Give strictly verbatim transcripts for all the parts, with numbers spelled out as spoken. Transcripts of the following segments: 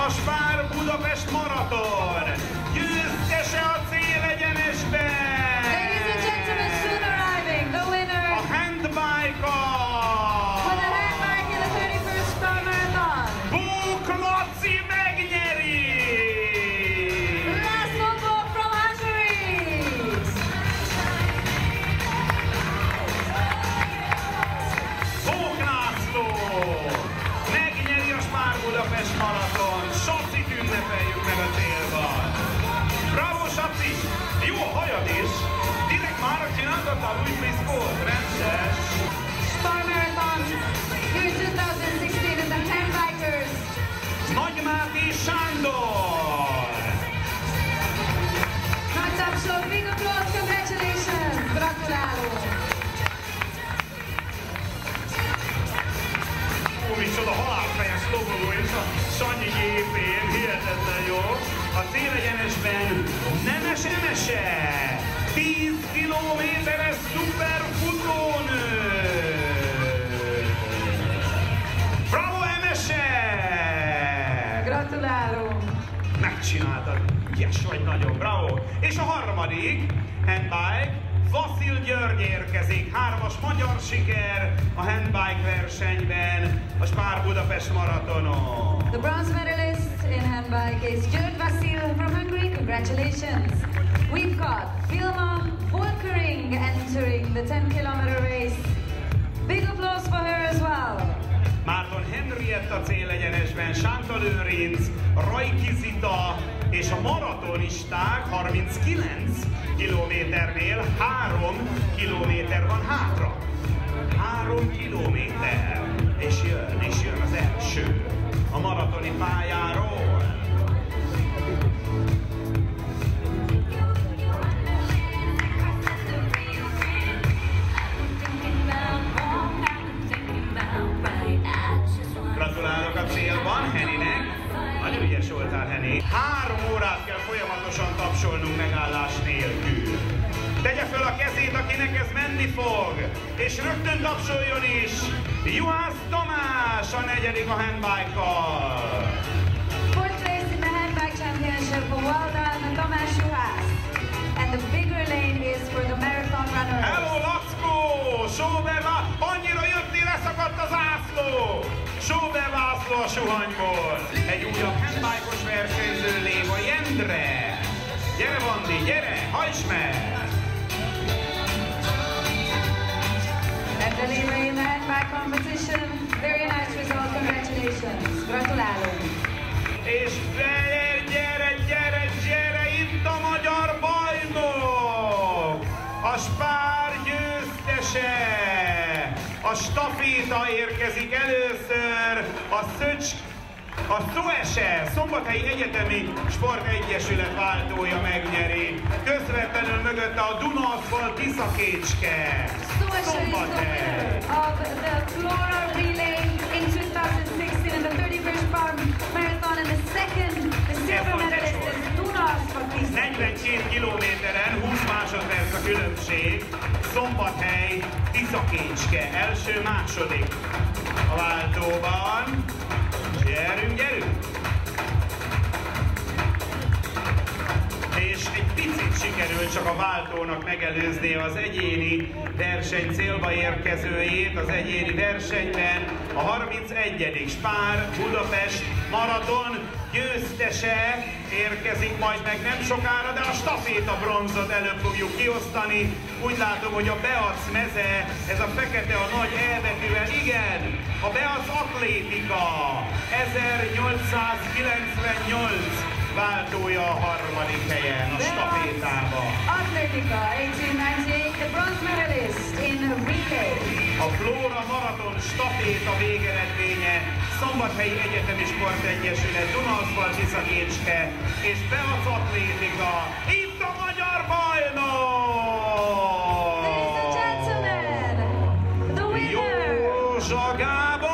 a Spár Budapest maraton győztese a célegyenesben. Ladies and gentlemen, soon arriving, the winner a handbike-on. for the handbike in the thirty-first Spar Marathon. Bók Laci megnyeri. László Bók from Hungary. Bók László megnyeri a Spár Budapest maraton. Sacit ünnepeljük meg a célban. Bravo, Saci! Jó a hajad is! Direkt már csináltatta a új friszkót, rendes! Spar Marathon, here twenty sixteen in the handbikers. Nagy Máté Sándor! Nagy tapsol, big applause, congratulations! Gratulálunk! Ó, micsoda halálfejes logoló és a Sanyi gépén, hihetetlen jó! A célegyenesben Nemes Emese! tíz kilométeres szuperfutónő! Bravo, Emese! Gratulálunk! Megcsináltad! Ügyes vagy nagyon, bravo! És a harmadik handbike, Vasil György érkezik, hármas magyar siker a handbike versenyben, a Spár Budapest maratonon. The bronze medalist in handbike is György Vasil from Hungary. Congratulations! We've got Vilma Volkering entering the ten kilometer race. Big applause for her as well. Márton Henrietta célegyenesben, Sánta Lőrinc, Rajki Zita és a maratonisták harminckilenc kilométernél három kilométer van hátra. három kilométer. És jön, és jön az első a maratoni pályáról. Gratulálok a célban Henninek. Nagyon ügyes voltál, Henny. Három órát kell folyamatosan tapsolnunk megállás nélkül. Tegye föl a kezét, akinek ez menni fog, és rögtön tapsoljon is. Juhász Tamás a negyedik a handbike-kal. Fourth place in the handbike championship for well done, Tamás Juhász. And the bigger lane is for the marathon runners. Hello, Lackó! Sóber, annyira jöttél, leszakadt az ászló! Sóber László a suhanyból. Egy újabb handbike-os versenyző Léva Jendre. Gyere, Vandi, gyere, hajts meg! And the leader in the handbike competition, very nice result, congratulations. Gratulálunk! És gyere, gyere, gyere, gyere, itt a magyar bajnok! A Spár győztese! A staféta érkezik először, a Szöcs, a Szoese, Szombathelyi Egyetemi Sportegyesület váltója megnyeri. Közvetlenül mögötte a Dunaaszfalt Tiszakécske. Szombathely. Of the floral relay in twenty sixteen and the thirty-first Spar Marathon, and the second, the silver medalist is Dunaaszfalt Tiszakécske. negyvenkét kilométeren, húsz másodperc a különbség. Szombathely, Tiszakécske, első-második a váltóban. Gyerünk, gyerünk! És egy picit sikerült csak a váltónak megelőzni az egyéni verseny célba érkezőjét. Az egyéni versenyben a harmincegyedik Spár Budapest maraton győztese érkezik majd meg nem sokára, de a staféta bronzot előbb fogjuk kiosztani. Úgy látom, hogy a Beac meze, ez a fekete a nagy E betűvel, igen, a Beac Atlétika ezernyolcszázkilencvennyolc váltója a harmadik helyen a stafétában. Atlétika eighteen ninety-eight, the bronze medalist in relay. A Flóra Maraton staféta végeredménye Szombathelyi Egyetemi Sportegyesület, Dunaaszfalt Tiszakécske és Beac Atlétika. Itt a magyar bajnok! Ladies and gentlemen, the winner! Józsa Gábor!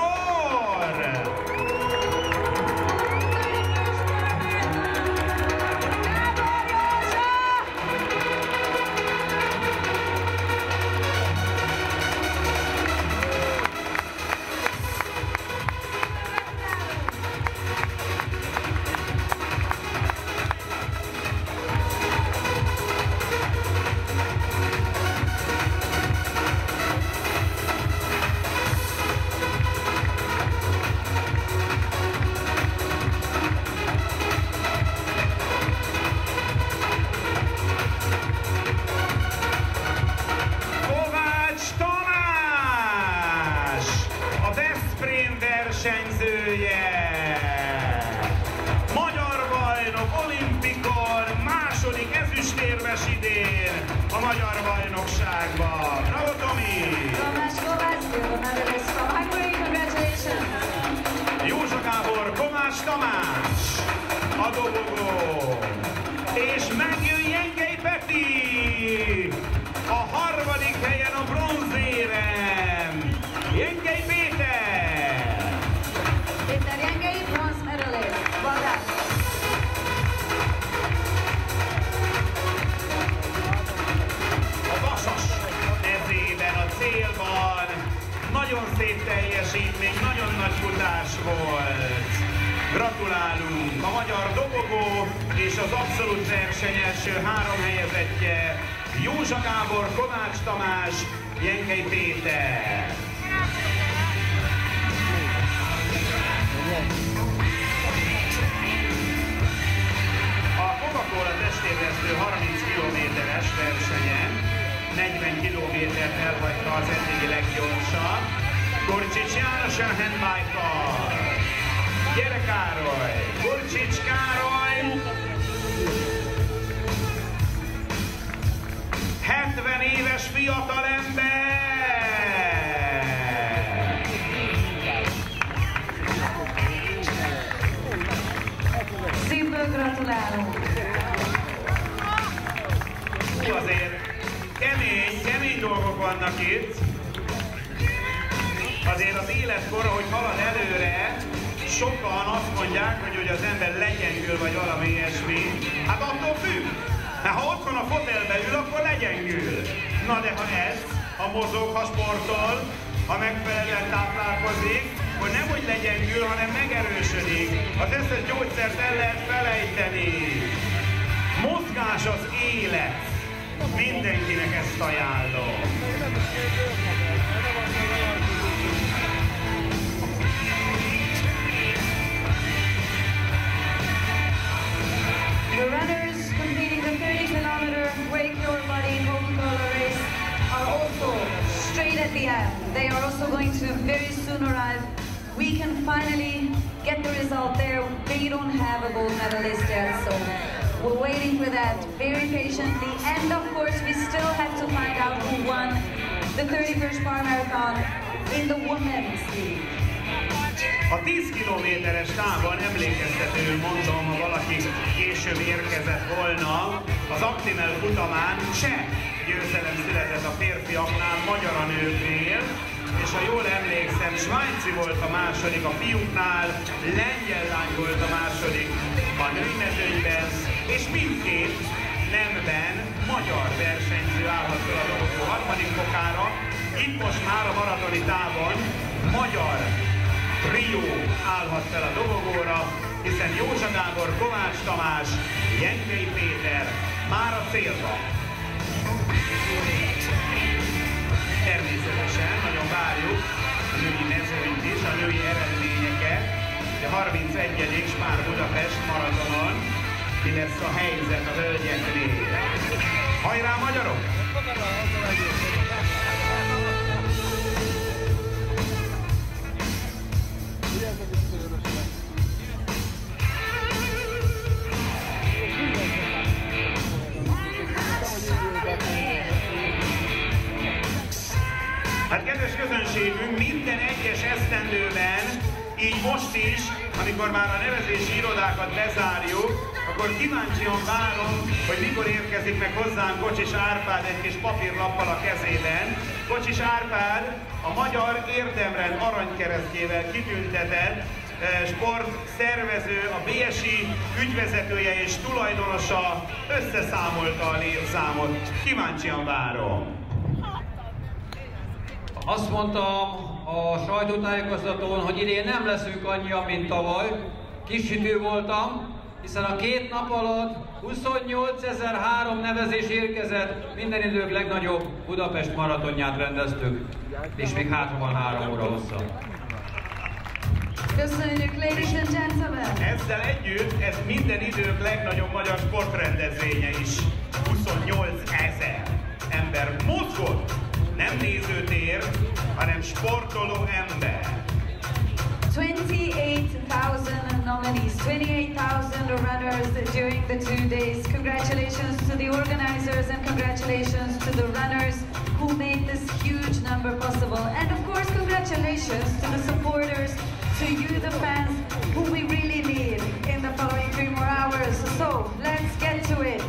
győztes idén a magyar bajnokságban. Bravo, Tomi! Tamás Kovács, silver medalist from Hungary, congratulations! Józsa Gábor, Kovács Tamás, a dobogó, és megjön Jengei Peti, a harmadik helyen a bronzérem, Jengei Péter. Péter Jengei, bronze medalist. Well done. A Vasas mezében a célban, nagyon szép teljesítmény, nagyon nagy futás volt. Gratulálunk a magyar dobogó és az abszolút verseny első három helyezettje, Józsa Gábor, Kovács Tamás, Jengei Péter. A Coca-Cola testébresztő harminc kilométeres versenyen negyven kilométert elhagyta az eddigi leggyorsabb. Kurcsics János a handbike-kal. Gyere Károly! Kurcsics Károly! hetven éves fiatalember! Szívből gratulálunk! Azért kemény, kemény dolgok vannak itt. Azért az életkor, hogy halad előre, sokan azt mondják, hogy, hogy az ember legyengül, vagy valami ilyesmi. Hát attól függ. Hát, ha otthon a fotelbe ül, akkor legyengül. Na de ha ez, ha mozog, ha sportol, ha megfelelően táplálkozik, akkor nem hogy legyengül, hanem megerősödik. Az összes gyógyszert el lehet felejteni. Mozgás az élet. Mindenkinek ezt ajánlom. The runners completing the thirty kilometer Wake Your Body Coca-Cola race are also straight at the end. They are also going to very soon arrive. We can finally get the result there. They don't have a gold medalist yet, so we're waiting for that very patiently. And of course, we still have to find out who won the thirty-first Bar Marathon in the women's league. A tíz kilométeres távon emlékeztetőül mondom, ha valaki később érkezett volna, az Actimel futamán cseh győzelem született a férfiaknál, magyar a nőknél, és ha jól emlékszem, svájci volt a második a fiúknál, lengyel lány volt a második a női mezőnyben, és mindkét nemben magyar versenyző állhat fel a dobogó harmadik fokára. Itt most már a maratoni távon magyar trió állhat fel a dobogóra, hiszen Józsa Gábor, Kovács Tamás, Jengei Péter már a célba. Természetesen nagyon várjuk a női mezőnyt is, a női eredményeket. A harmincegyedik Spár Budapest maratonon mi lesz a helyzet a hölgyeknél. Hajrá magyarok! Hát kedves közönségünk, minden egyes esztendőben, így most is, amikor már a nevezési irodákat bezárjuk, akkor kíváncsian várom, hogy mikor érkezik meg hozzánk Kocsis Árpád egy kis papírlappal a kezében. Kocsis Árpád a magyar érdemrend aranykeresztjével kitüntetett sportszervező, a bé es i ügyvezetője és tulajdonosa összeszámolta a létszámot. Kíváncsian várom. Azt mondtam a sajtótájékoztatón, hogy idén nem leszünk annyian, mint tavaly. Kissütő voltam, hiszen a két nap alatt huszonnyolcezer-három nevezés érkezett, minden idők legnagyobb Budapest maratonját rendeztük, és még hátra van három óra hossza. Köszönjük, ladies and gentlemen! Ezzel együtt ez minden idők legnagyobb magyar sportrendezvénye is. huszonnyolcezer ember mozgott, nem nézőtér, hanem sportoló ember. twenty-eight thousand nominees. these twenty-eight thousand runners during the two days. Congratulations to the organizers and congratulations to the runners who made this huge number possible. And of course, congratulations to the supporters, to you, the fans, who we really need in the following three more hours. So, let's get to it.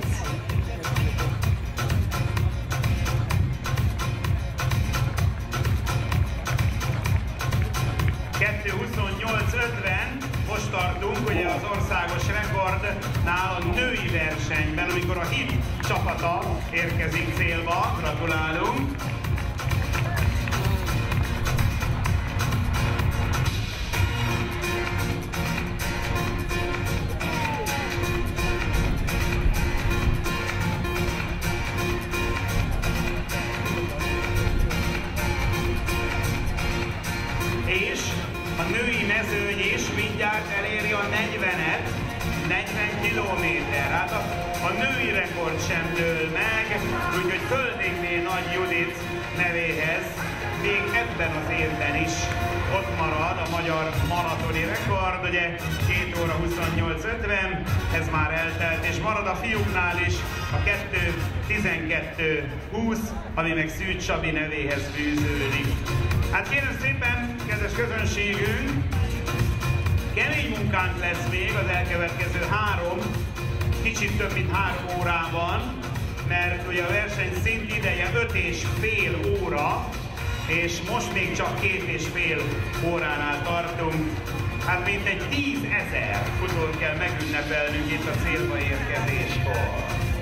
kettő huszonnyolc ötven, most tartunk ugye az országos rekordnál a női versenyben, amikor a hit csapata érkezik célba. Gratulálunk! És a női mezőny is mindjárt eléri a negyvenet, negyven kilométer. Hát a, a női rekord sem dől meg, úgyhogy Földékné Nagy Judit nevéhez még ebben az évben is ott marad a magyar maratoni rekord, ugye két óra huszonnyolc ötven, ez már eltelt, és marad a fiúknál is a kettő tizenkettő húsz, ami meg Szűcs Csabi nevéhez fűződik. Hát kérem szépen, kedves közönségünk, kemény munkánk lesz még az elkövetkező három, kicsit több mint három órában, mert ugye a verseny szint ideje öt és fél óra, és most még csak két és fél óránál tartunk. Hát mintegy tízezer futót kell megünnepelnünk itt a célba érkezéskor.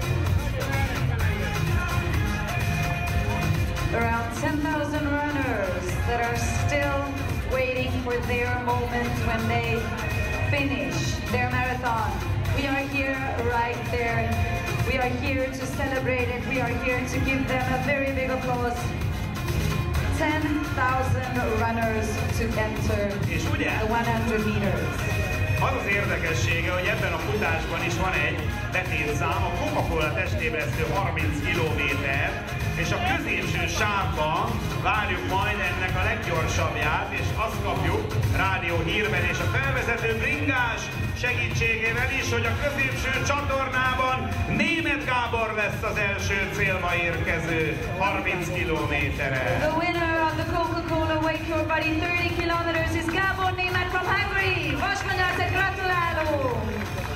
Around ten thousand runners that are still waiting for their moment when they finish their marathon. We are here right there. We are here to celebrate it. We are here to give them a very big applause. ten thousand runners to enter És ugye? the one hundred meters. Az az érdekessége, hogy ebben a futásban is van egy betétszám, a Coca-Cola testébresztő harminc kilométer, és a középső sávban várjuk majd ennek a leggyorsabbját, és azt kapjuk rádió hírben és a felvezető bringás segítségével is, hogy a középső csatornában Németh Gábor lesz az első célba érkező harminc kilométerre. The winner of the Coca-Cola Wake Your Body thirty kilometers is Gábor Németh from Hungary. Vasmanyartek, gratulálunk!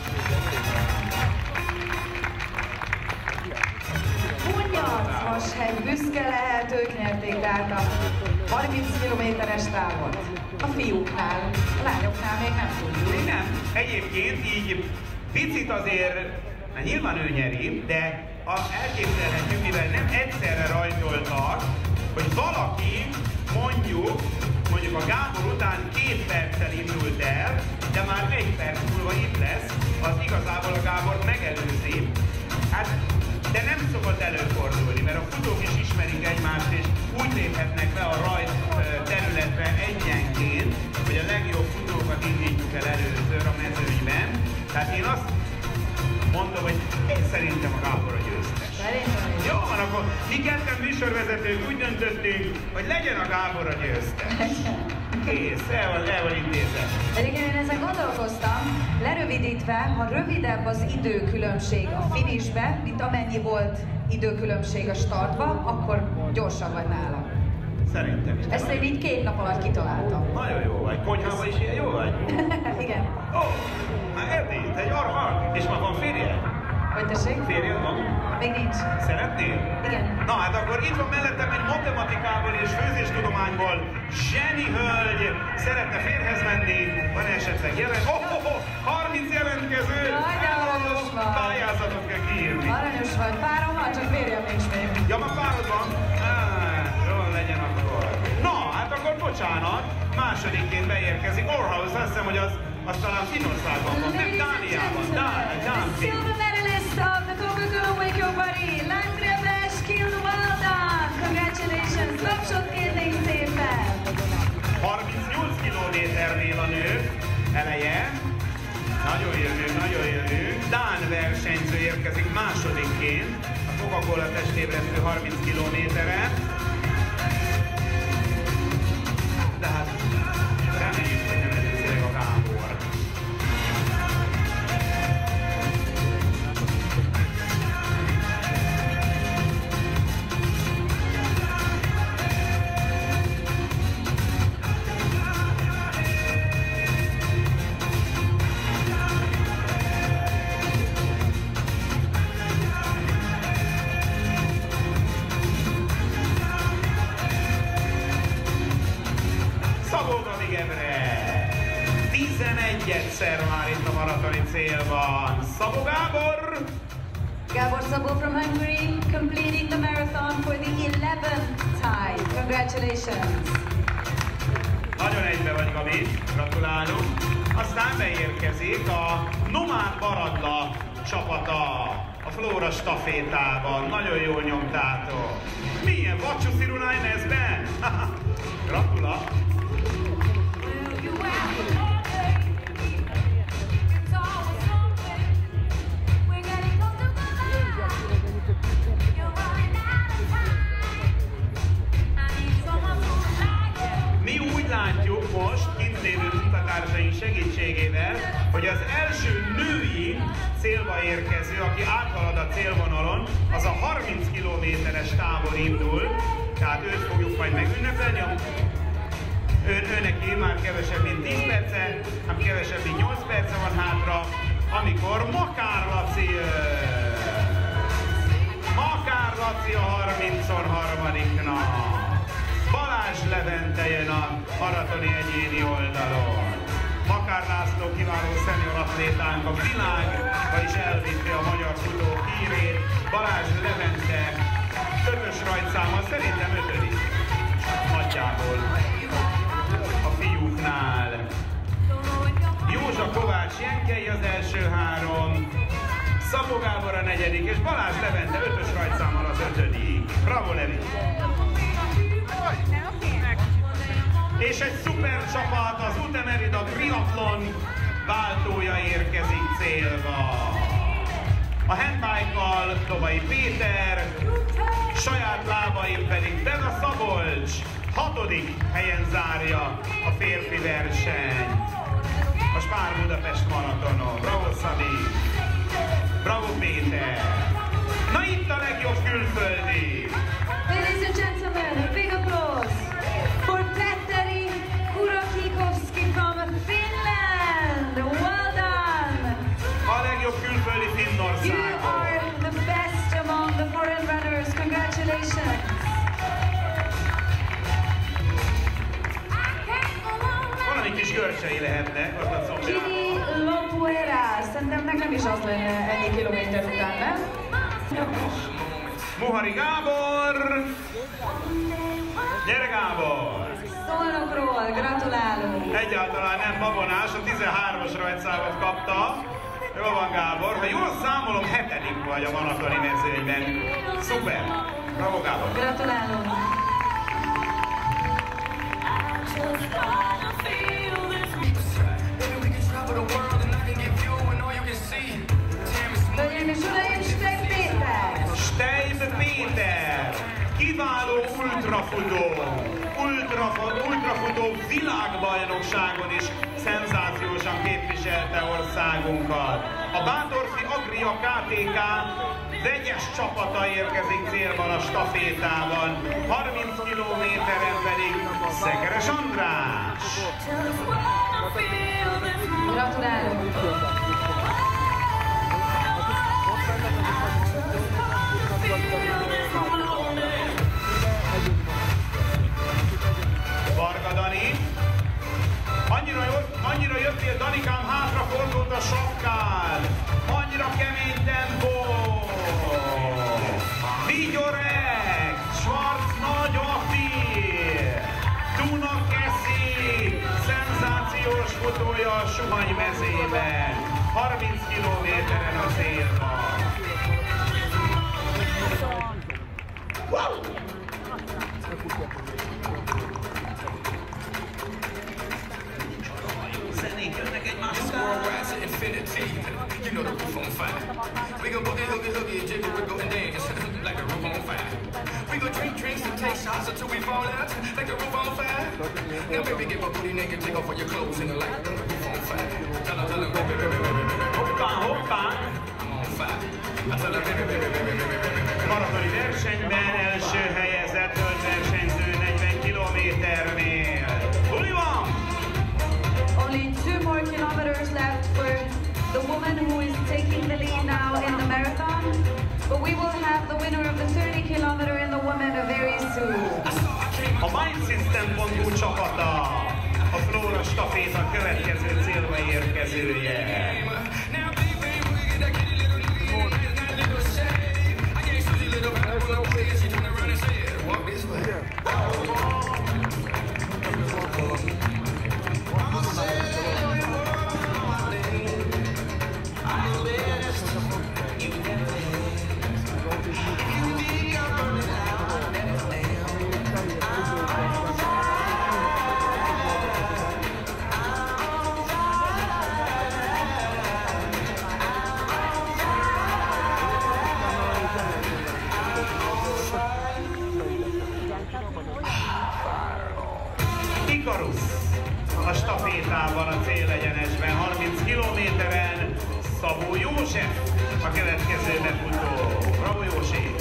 Hunyadvashegy büszke lehet, ők nyerték át a harminc kilométeres távot. A fiúknál, a lányoknál még nem tudjuk. Még nem. Egyébként így picit azért, hát nyilván ő nyeri, de azt elképzelhetjük, mivel nem egyszerre rajtoltak, hogy valaki mondjuk, mondjuk a Gábor után két perccel indult el, de már egy perc múlva itt lesz, az igazából a Gábor megelőzi. Hát, de nem szokott előfordulni, mert a futók is ismerik egymást, és úgy léphetnek be a rajt területre egyenként, hogy a legjobb futókat indítjuk el először a mezőnyben. Tehát én azt mondom, hogy én szerintem a Gábor a győztes. Jó van, akkor mi ketten műsorvezetők úgy döntöttünk, hogy legyen a Gábor a győztes. Kész, el van, el van intézve. Egyébként én ezen gondolkoztam, lerövidítve, ha rövidebb az időkülönbség a finishbe, mint amennyi volt időkülönbség a startba, akkor gyorsabb vagy nálam. Szerintem is. Ezt én így két nap alatt kitaláltam. Nagyon jó vagy. Konyhában is ilyen jó vagy? Igen. Ó, oh, hát Erdély, te egy arra, és ma van férjed? Hogy tessék? Férjed van? Még nincs. Szeretnél? Igen. Na hát akkor itt van mellettem egy matematikából és főzéstudományból zseni hölgy, szeretne férjhez menni, van esetleg jelen? Oh, oh, oh, harminc jelentkező! Jaj, de aranyos vagy. Pályázatot kell kiírni. Aranyos vagy. Párom van, csak férjem nincs még. Ja, már párod van? Ah, jól legyen akkor. Na, hát akkor bocsánat, másodikként beérkezik Orrhouse, azt hiszem, hogy az, az talán Finnországban van, nem Dániában, Dán, Dán. The silver medalist of the Coca-Cola Wake Your Body, Landgreves Kilduvaldan. Congratulations, tapsot kérnénk szépen. harmincnyolc kilométernél a nő eleje. Nagyon jövő, nagyon jövő. Dán versenyző érkezik másodikként a Coca-Cola testébresztő harminc kilométeren. De hát reméljük, hogy nem előzőleg a Gábor. már itt a maratoni célban. Szabó Gábor! Gábor Szabó from Hungary, completing the marathon for the eleventh time. Congratulations! Nagyon egybe vagy, Gabi, gratulálunk. Aztán beérkezik a Nomád Baradla csapata a Flóra stafétában. Nagyon jól nyomtátok. Milyen vacsú szirunájn ezben? Gratula! Mi úgy látjuk most, kint lévő munkatársaink segítségével, hogy az első női célba érkező, aki áthalad a célvonalon, az a harminc kilométeres tábor indul, tehát őt fogjuk majd megünnepelni. Ő, őneki már kevesebb, mint tíz perce, nem kevesebb, mint nyolc perce van hátra, amikor Makár Laci jön. Makár Laci a harmincon harmadiknak. Balázs Levente jön a maratoni egyéni oldalon. Makár László kiváló szenior atlétánk a világra is elvitte a magyar futók hírét. Balázs Levente ötös rajtszámmal, szerintem ötödik. Nagyjából a fiúknál. Józsa Kovács Jenkei az első három, Szabó Gábor a negyedik, és Balázs Levente ötös rajtszámmal az ötödik. Bravo, Levi! És egy szuper csapat, az Utemerida triatlon váltója érkezik célba. A handbike-kal Dobai Péter, saját lábain pedig Bela Szabolcs hatodik helyen zárja a férfi versenyt. A Spár Budapest maratonon. Bravo Szabi! Bravo Péter! Na itt a legjobb külföldi! Ladies and gentlemen, a big applause for Petteri Kurakikowski from Finland. Well done! A legjobb külföldi You Finnországon. are the best among the foreign runners. Congratulations! Valami kis görcsei lehetnek, ott a combjában. Gini Lopuera. Szerintem nekem is az lenne ennyi kilométer után, nem? Muhari Gábor! Gyere Gábor! Szolnokról, gratulálunk! Egyáltalán nem babonás, a tizenhármas rajtszámot kapta. Jó van Gábor, ha jól számolom, hetedik vagy a maratoni mezőnyben. Szuper! Bravo Gábor! Gratulálunk! Hölgyeim és uraim, Steib Péter! Steib Péter! Kiváló ultrafutó! Ultrafutó, ultrafutó világbajnokságon is szenzációsan képviselte országunkat. A Bátorfi Agria ká té ká vegyes csapata érkezik célban a stafétában, harminc kilométeren pedig Szekeres András. Gratulálunk! Varga Dani. Annyira, annyira jöttél, Danikám, hátrafordult a sapkád. Annyira kemény tempó. Vigyorek, Schwarz nagy aktív. Duna Keszi, szenzációs futója a Suhany mezében. harminc kilométeren a célban. Wow! Zenék jönnek egymás után. You know the roof on fire. We go boogie, hoogie, hoogie, jiggle, wiggle, and dance like the roof on fire. We go drink drinks and take shots until we fall out like the roof on fire. Now baby, get my booty naked, take off all your clothes and like the roof on fire. Tell her, tell her, baby, baby, baby, baby, Hoppá, hoppá! I'm on fire. I tell her, baby, baby, baby, baby, baby. Maratoni versenyben első helyezett versenyző negyven kilométernél. Huli van! Only two more kilometers left for the woman who is taking the lead now in the marathon. But we will have the winner of the thirty kilometer and the woman very soon. A Mind System pont hu csapata a Flóra staféta következő célba érkezője. Ikarus a stafétában a célegyenesben, harminc kilométeren Szabó József a következő befutó. Bravo Józsi!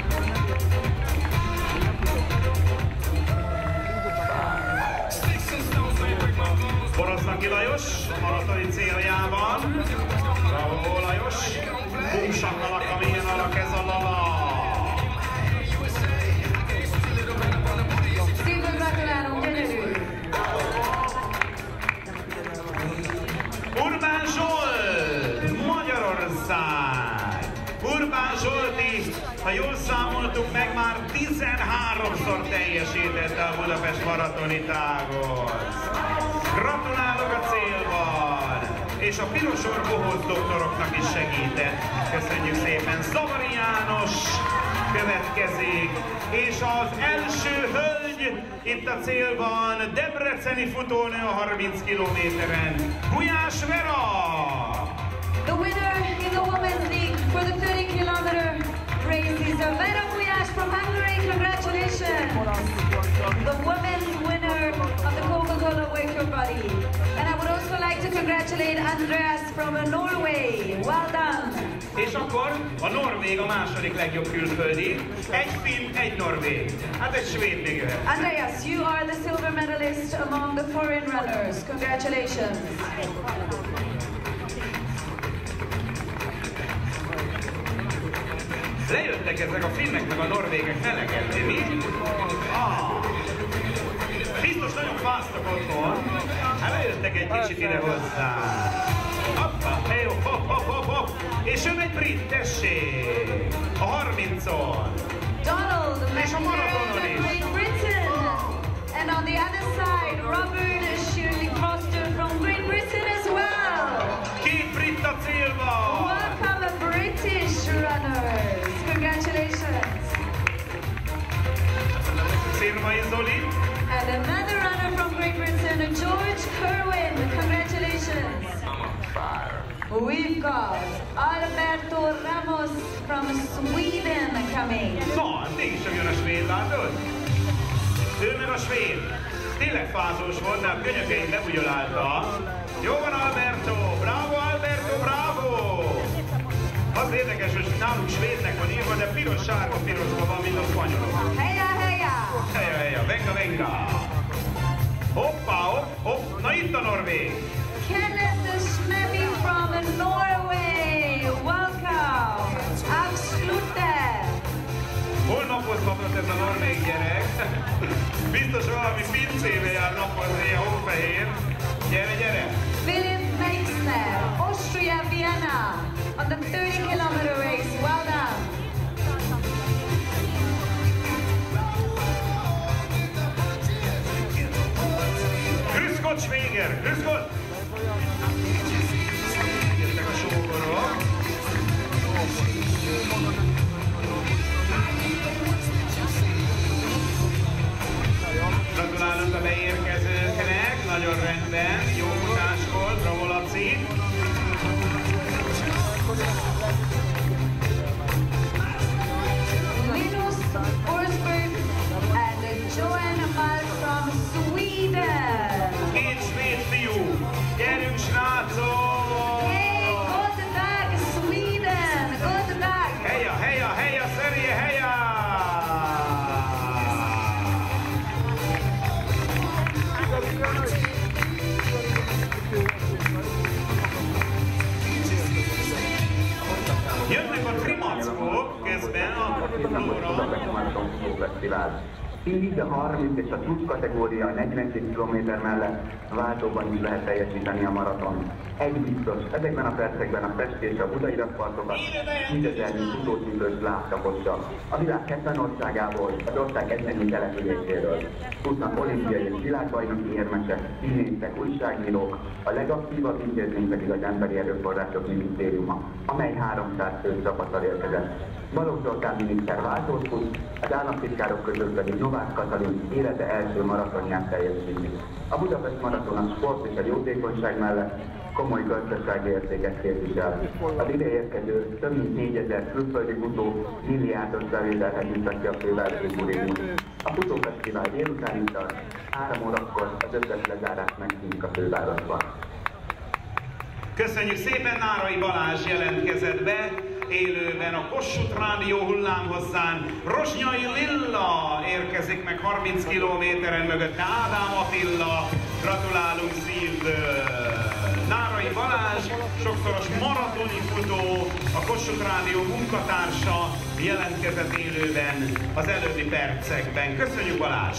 Boroznaki Lajos a maratoni céljában. Bravo Lajos! Húsak alak, amilyen alak ez a lala. Szívből gratulálunk, gyönyörű! Urbán Zsolt, Magyarország! Urbán Zsolti, ha jól számoltuk meg, már tizenháromszor teljesítette a Budapest maratoni tágot. Gratulálok a célban! És a pirosos bohóc doktoroknak is segített. Köszönjük szépen! Zavari János következik, és az első hölgy itt a célban, debreceni futónő a harminc kilométeren, Gulyás Vera! The winner in the Women's League for the thirty kilometer race is Vera Gulyás from Hungary. Congratulations! The women's winner of the Coca-Cola Wake Your Body. And I would also like to congratulate Andreas from Norway. Well done! És akkor a norvég a második legjobb külföldi, egy finn, egy norvég. Hát egy svéd még jöhet. Andreas, you are the silver medalist among the foreign runners. Congratulations! Lejöttek ezek a finnek meg a norvégek felekedni, mi? Ah. Biztos nagyon fáztak otthon. Hát lejöttek egy kicsit ide hozzá. Hoppa, hey, hopp, hopp, hopp, hopp. És jön egy brit, tessék! A harmincon. Donald, És a maratonon is. Great Britain. And on the other side, Robert Shirley Foster from Great Britain as well. Két brit a célba. Welcome, British runners. Congratulations. Szirmai Zoli. And another runner from Great Britain, George Kerwin. Congratulations. We've got Alberto Ramos from Sweden coming. Na, mégiscsak jön a svéd, látod? Ő meg a svéd. Tényleg fázós volt, de a könyökeim bebugyolálta. Jó van, Alberto! Bravo, Alberto, bravo! Az érdekes, hogy nálunk svédnek van írva, de piros-sárga-pirosban van, mint a spanyolok. Heya, heya! Heja, heja, venga, venga! Hoppá, hopp, hopp, na itt a norvég! Kenneth Smeby from Norway. Welcome. Absolute. Hol napozhatott ez a norvég gyerek? Biztos valami pincébe jár napozni, ilyen hófehér. Gyere, gyere! Philip Meixner, Austria, Vienna, on the thirty kilometer race. Well done. Grüß Gott, Schwäger! Grüß Gott! Jöttek a sógorok. Gratulálunk a beérkezőknek, nagyon rendben, jó futás volt, bravo Laci! Linus Forsberg and Johan Malm from Sweden. Két svéd fiú! Gyerünk, srácok! Hey, good back, Sweden! Good back! Heja, heja, heja, Szerje, heja! Jönnek a trimackok közben a Flóra. Így a harminc és a plusz kategória negyvenkét kilométer mellett váltóban is lehet teljesíteni a maraton. Egy biztos, ezekben a percekben a Pesti és a Budai rakpartokat tízezernyi futócipős láttapossa. A világ hetven országából, az ország egyennyi településéről. Tudnak olimpiai és világbajnoki érmesek, színészek, újságírók, a legaktívabb intézmény pedig az Emberi Erőforrások Minisztériuma, amely háromszáz fő csapattal érkezett. Balogh Zoltán miniszter váltót fut, az államtitkárok közül pedig Novák Katalin élete első maratonját teljesíti. A Budapest Maraton a sport és a jótékonyság mellett komoly gazdasági értéket képvisel. Az ide érkező több mint négyezer külföldi futó milliárdos bevételhez jutatja a fővárosi turizmus. A futófesztivál délután is tart, három órakor az összes lezárást megszűnik a fővárosban. Köszönjük szépen, Nárai Balázs jelentkezett be, élőben a Kossuth Rádió hullámhosszán. Rozsnyai Lilla érkezik meg harminc kilométeren, mögötte Ádám Attila. Gratulálunk szívből! Nárai Balázs, sokszoros maratoni futó, a Kossuth Rádió munkatársa jelentkezett élőben az előbbi percekben. Köszönjük, Balázs!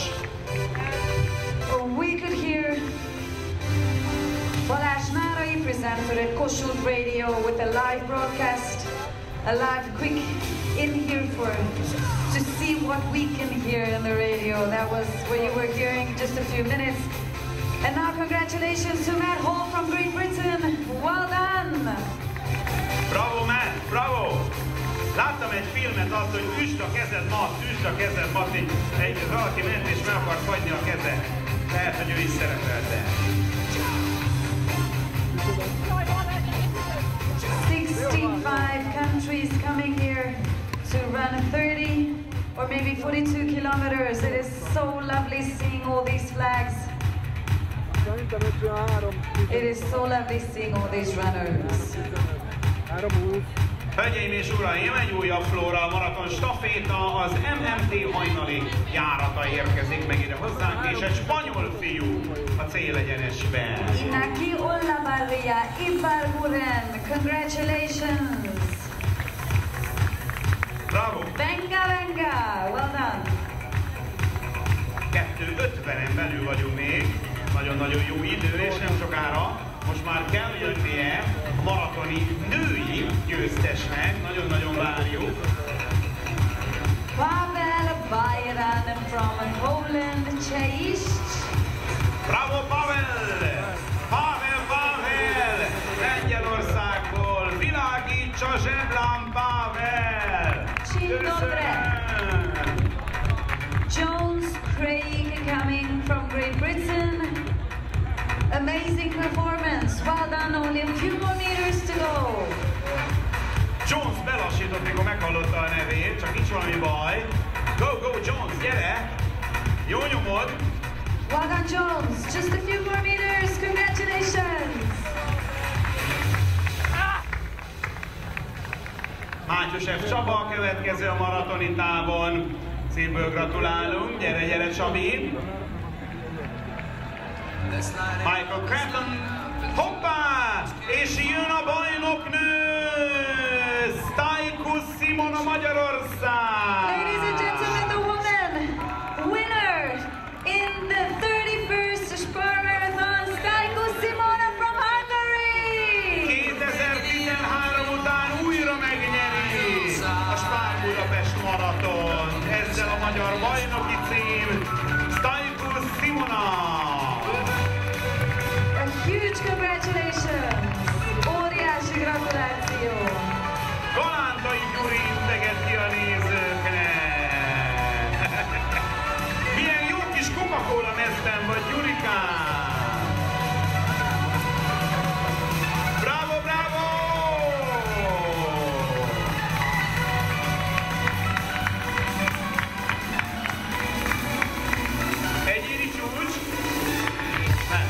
We could hear Balázs Nárai, presenter at Kossuth Radio, with a live broadcast, a live quick in here for to see what we can hear in the radio. That was what you were hearing just a few minutes. And now congratulations to Matt Hall from Great Britain. Well done! Bravo, Matt! Bravo! Láttam egy filmet, azt, hogy üsd a kezed, Matt, üsd a kezed, Matt, egy, egy valaki ment és meg akart fagyni a keze. Lehet, hogy ő is szerepelte. sixty-five countries coming here to run thirty or maybe forty-two kilometers. It is so lovely seeing all these flags. It is so lovely seeing all these runners. Hölgyeim és uraim, egy újabb Flóra maraton staféta, az em em té hajnali járata érkezik meg ide hozzánk, és egy spanyol fiú a célegyenesben. Inaki Olavarria, Ibarguren, congratulations! Bravo! Venga, venga! Well done! kettő ötvenen belül vagyunk még, nagyon-nagyon jó idő, és nem sokára most már kell jönnie a maratoni női győztesnek, nagyon-nagyon várjuk. Pavel Bajran from Poland, Cześć! Bravo, Pavel! Pavel, Pavel! Lengyelországból világítsa zseblám, Pavel! Köszönöm! Jones Craig coming from Great Britain. Amazing performance. Well done. Only a few more meters to go. Jones belassított, mikor meghallotta a nevét, csak nincs valami baj. Go, go, Jones, gyere! Jó nyomod! Well done, Jones. Just a few more meters. Congratulations. Mátyus F. Csaba a következő a maratoni távon. Szívből gratulálunk. Gyere, gyere, Csabi! Michael Cretton, hoppá! És jön a bajnoknő! Stajkus Simona, Magyarország! Ladies and gentlemen, the woman winner in the thirty-first Spar Marathon, Stajkus Simona from Hungary! kétezer-tizenhárom után újra megnyeri a Spar Budapest maraton. Ezzel a magyar bajnoki cím, Stajkus Simona! Huge congratulations! Óriási gratuláció! Galántai Gyuri integet ki a nézőknek! Milyen jó kis Coca-Cola mezben vagy, Gyurikám! Bravo, bravo! Egyéni csúcs? Nem.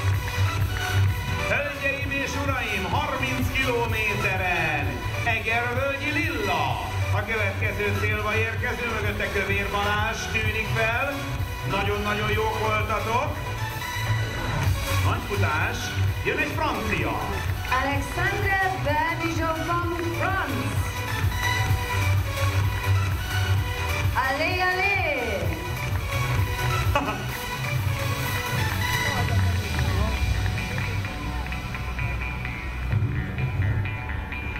Hölgyeim és uraim, harminc kilométeren Egervölgyi Lilla. A következő célba érkező, mögötte Kövér Balázs tűnik fel. Nagyon-nagyon jók voltatok. Nagy futás. Jön egy francia. Alexandre Bernigeau from France. Allez, allez!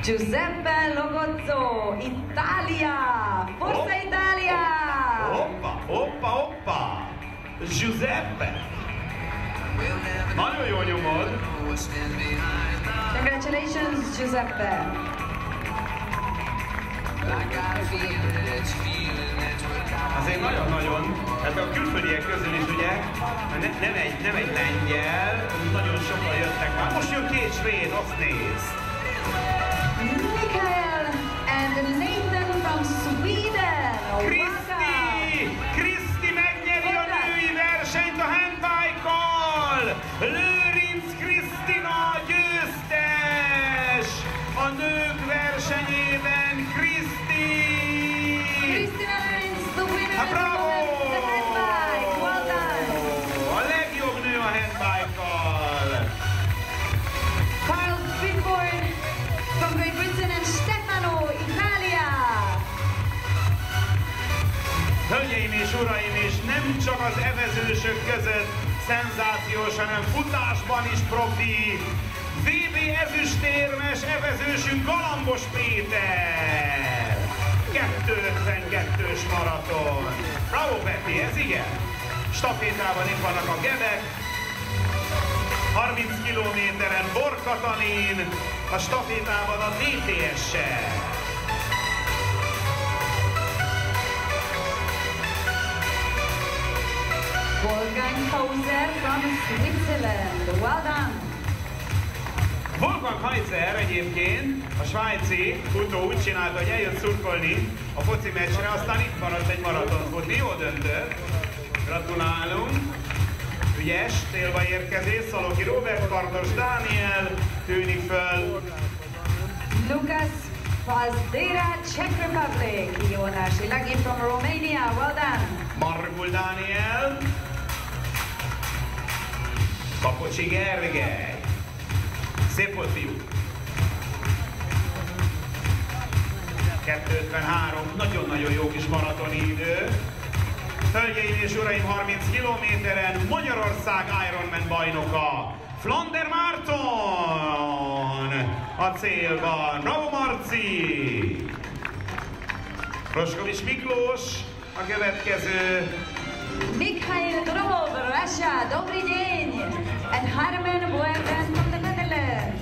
Giuseppe Logozzo, Italia! Forza Hopp. Italia! Hoppa, hoppa, hoppa! Giuseppe! Nagyon jól nyomod! Congratulations, Giuseppe! Azért nagyon-nagyon, tehát a külföldiek közül is ugye, ne, nem, egy, nem egy lengyel, nagyon sokan jöttek már. Most jön két svéd, azt néz! Mikael and Nathan from Sweden! Kriszti! Kriszti megnyeri a női versenyt a handbike-kal! Lőrinc Krisztina győztes! A nők versenyében Kriszti! Kristina Lőrinc, the winner Hát of bravo! the handbike! Well done! A legjobb nő a handbike-kal! Carl Finborn from Great Britain and Stefano, Italia! Hölgyeim és uraim, és nem csak az evezősök között szenzációs, hanem futásban is profi. vé bé ezüstérmes evezősünk Galambos Péter. kétszázötvenkettős maraton. Bravo Peti, ez igen. Stafétában itt vannak a gebek. harminc kilométeren Bor Katalin, a stafétában a dé té es-sel. Wolfgang Hauser from Switzerland. Well done! Wolfgang Heitzer egyébként, a svájci futó úgy csinálta, hogy eljött szurkolni a foci meccsre, aztán itt maradt egy maraton futni, jó döntött. Gratulálunk! Ügyes, célba érkezés, Szaloki Robert, Kardos Dániel tűnik föl. Lucas Fazdera, Czech Republic. Jonas Ilagi from Romania. Well done! Margul Dániel. Kapocsi Gergely. Szép volt, fiú. kettő ötvenhárom, nagyon-nagyon jó kis maratoni idő. Hölgyeim és uraim, harminc kilométeren Magyarország Ironman bajnoka. Flander Márton a célban. Bravo Marci! Roskovics Miklós a következő. Mikhail Grov, Russia. Dobry dzień! And Harman Boerden from the Netherlands.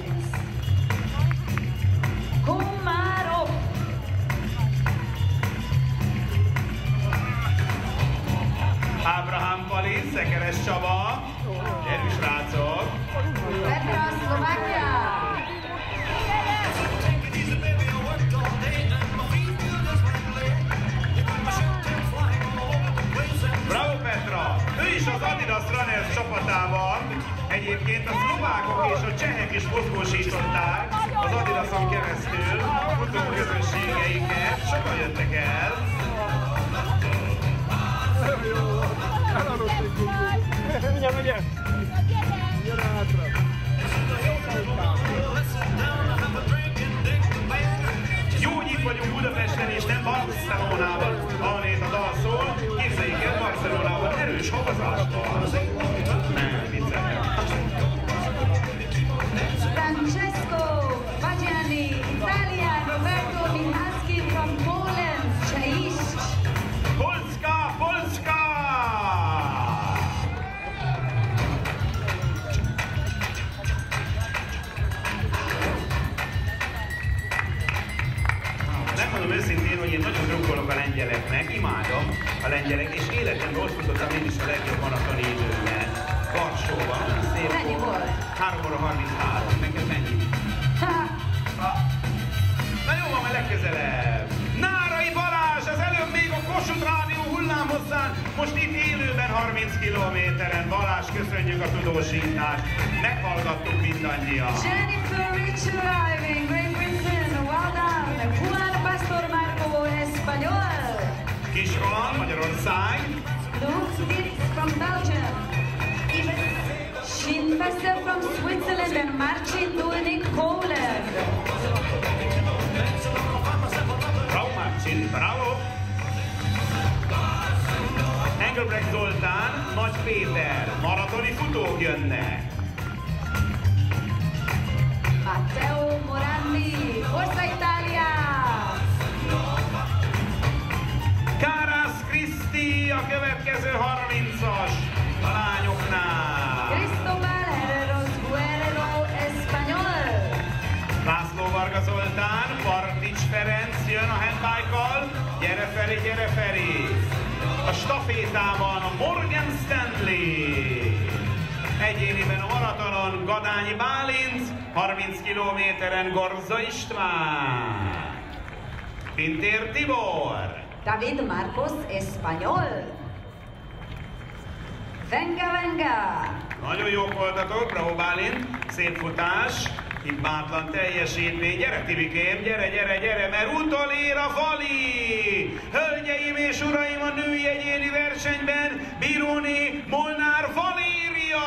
Komarov. Ábrahám Pali, Szekeres Csaba. Gyerünk srácok! Petra, Szlovákia. Bravo Petra! Ő is az Adidas Runners csapatában. Egyébként a szlovákok és a csehek is mozgósították az Adidason keresztül futóközönségeiket. Sokan jöttek el. Mindjárt megyek! Jön hátra! Jó itt vagyunk Budapesten és nem Barcelonában, ahol néz a dal szól. Képzeljék el, Barcelonában erős havazással. Nem, viccelek. Francesco Fagiani, Italia. Roberto Michalski from Poland. Cześć. Polska, Polska! Megmondom őszintén, hogy én nagyon drukkolok a lengyeleknek, imádom a lengyelek, és életemben ott futottam én is a legjobb maratoni időben. Varsóban, olyan szép Mennyi volt? három óra harminchárom, neked mennyi? Ha. Na jó van, majd legközelebb! Nárai Balázs, az előbb még a Kossuth Rádió hullámhosszán, most itt élőben harminc kilométeren. Balázs, köszönjük a tudósítást, meghallgattuk mindannyian. Jennifer Rich arriving, Great Britain. Well done. Juan Pastor Marco, Español. Kisroland, Magyarország. Luke Dietz from Belgium. Even Schinfester from Switzerland and Marcin Dulnik, Poland. Bravo Marcin, bravo! Engelbrecht Zoltán, Nagy Péter, maratoni futók jönnek. Matteo Morandi, Forza harmincas a lányoknál. Cristobal Herreros Guerrero Español. László Varga Zoltán, Partics Ferenc jön a handbike-kal. Gyere Feri, gyere Feri! A stafétában Morgan Stanley. Egyéniben a maratonon Gadányi Bálint, harminc kilométeren Gorza István. Pintér Tibor. David Marcos Español. Venga, venga! Nagyon jók voltatok, bravo Bálint, szép futás, hibátlan teljesítmény. Gyere Tivikém, gyere, gyere, gyere, mert utolér a Vali! Hölgyeim és uraim, a női egyéni versenyben Biróné Molnár Valéria!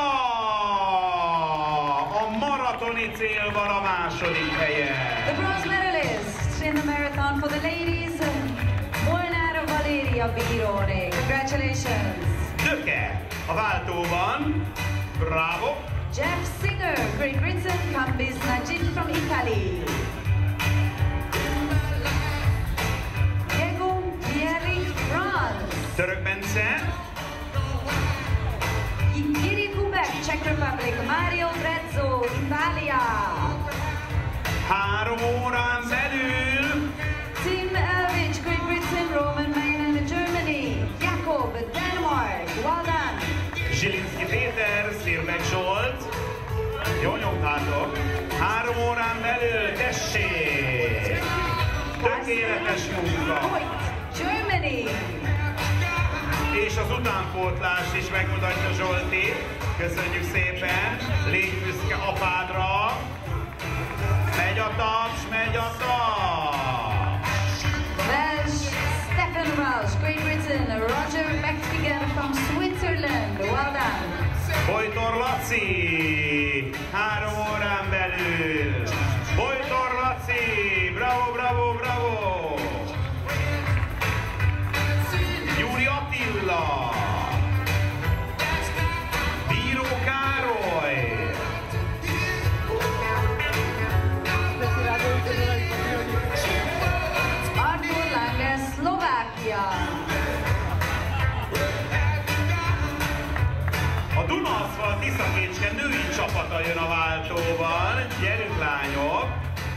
A maratoni célban a második helyen. The bronze medalist in the marathon for the ladies, Molnár Valéria Biróné. Congratulations! Döke a váltóban, bravo! Jeff Singer, Great Britain, Kambis Najid from Italy. Diego Pierri, France. Török Bence. Giri Kubek, Czech Republic. Mario Brezzo, Italia. Három órán belül. Tim Elvich, Great Britain, Roman Mainen, Germany. Jakob, Denmark. Well done. Zsilinszki Péter, Szirbek Zsolt. Jó nyomtátok. Három órán belül, tessék! Tökéletes munka. Hoyt, Germany. És az utánpótlást is megmutatja Zsolti. Köszönjük szépen. Légy büszke apádra. Megy a taps, megy a taps. Welsh, Stefan Welsh, Great Britain. Roger McFigan from Switzerland. Well done. Bojtor Laci, három órán belül. Bojtor Laci, bravo, bravo, bravo. Gyuri Attila. Bíró Károly. Artur Lange, Szlovákia. A Dunaszfalt Tiszakécske női csapata jön a váltóban. Gyerünk lányok!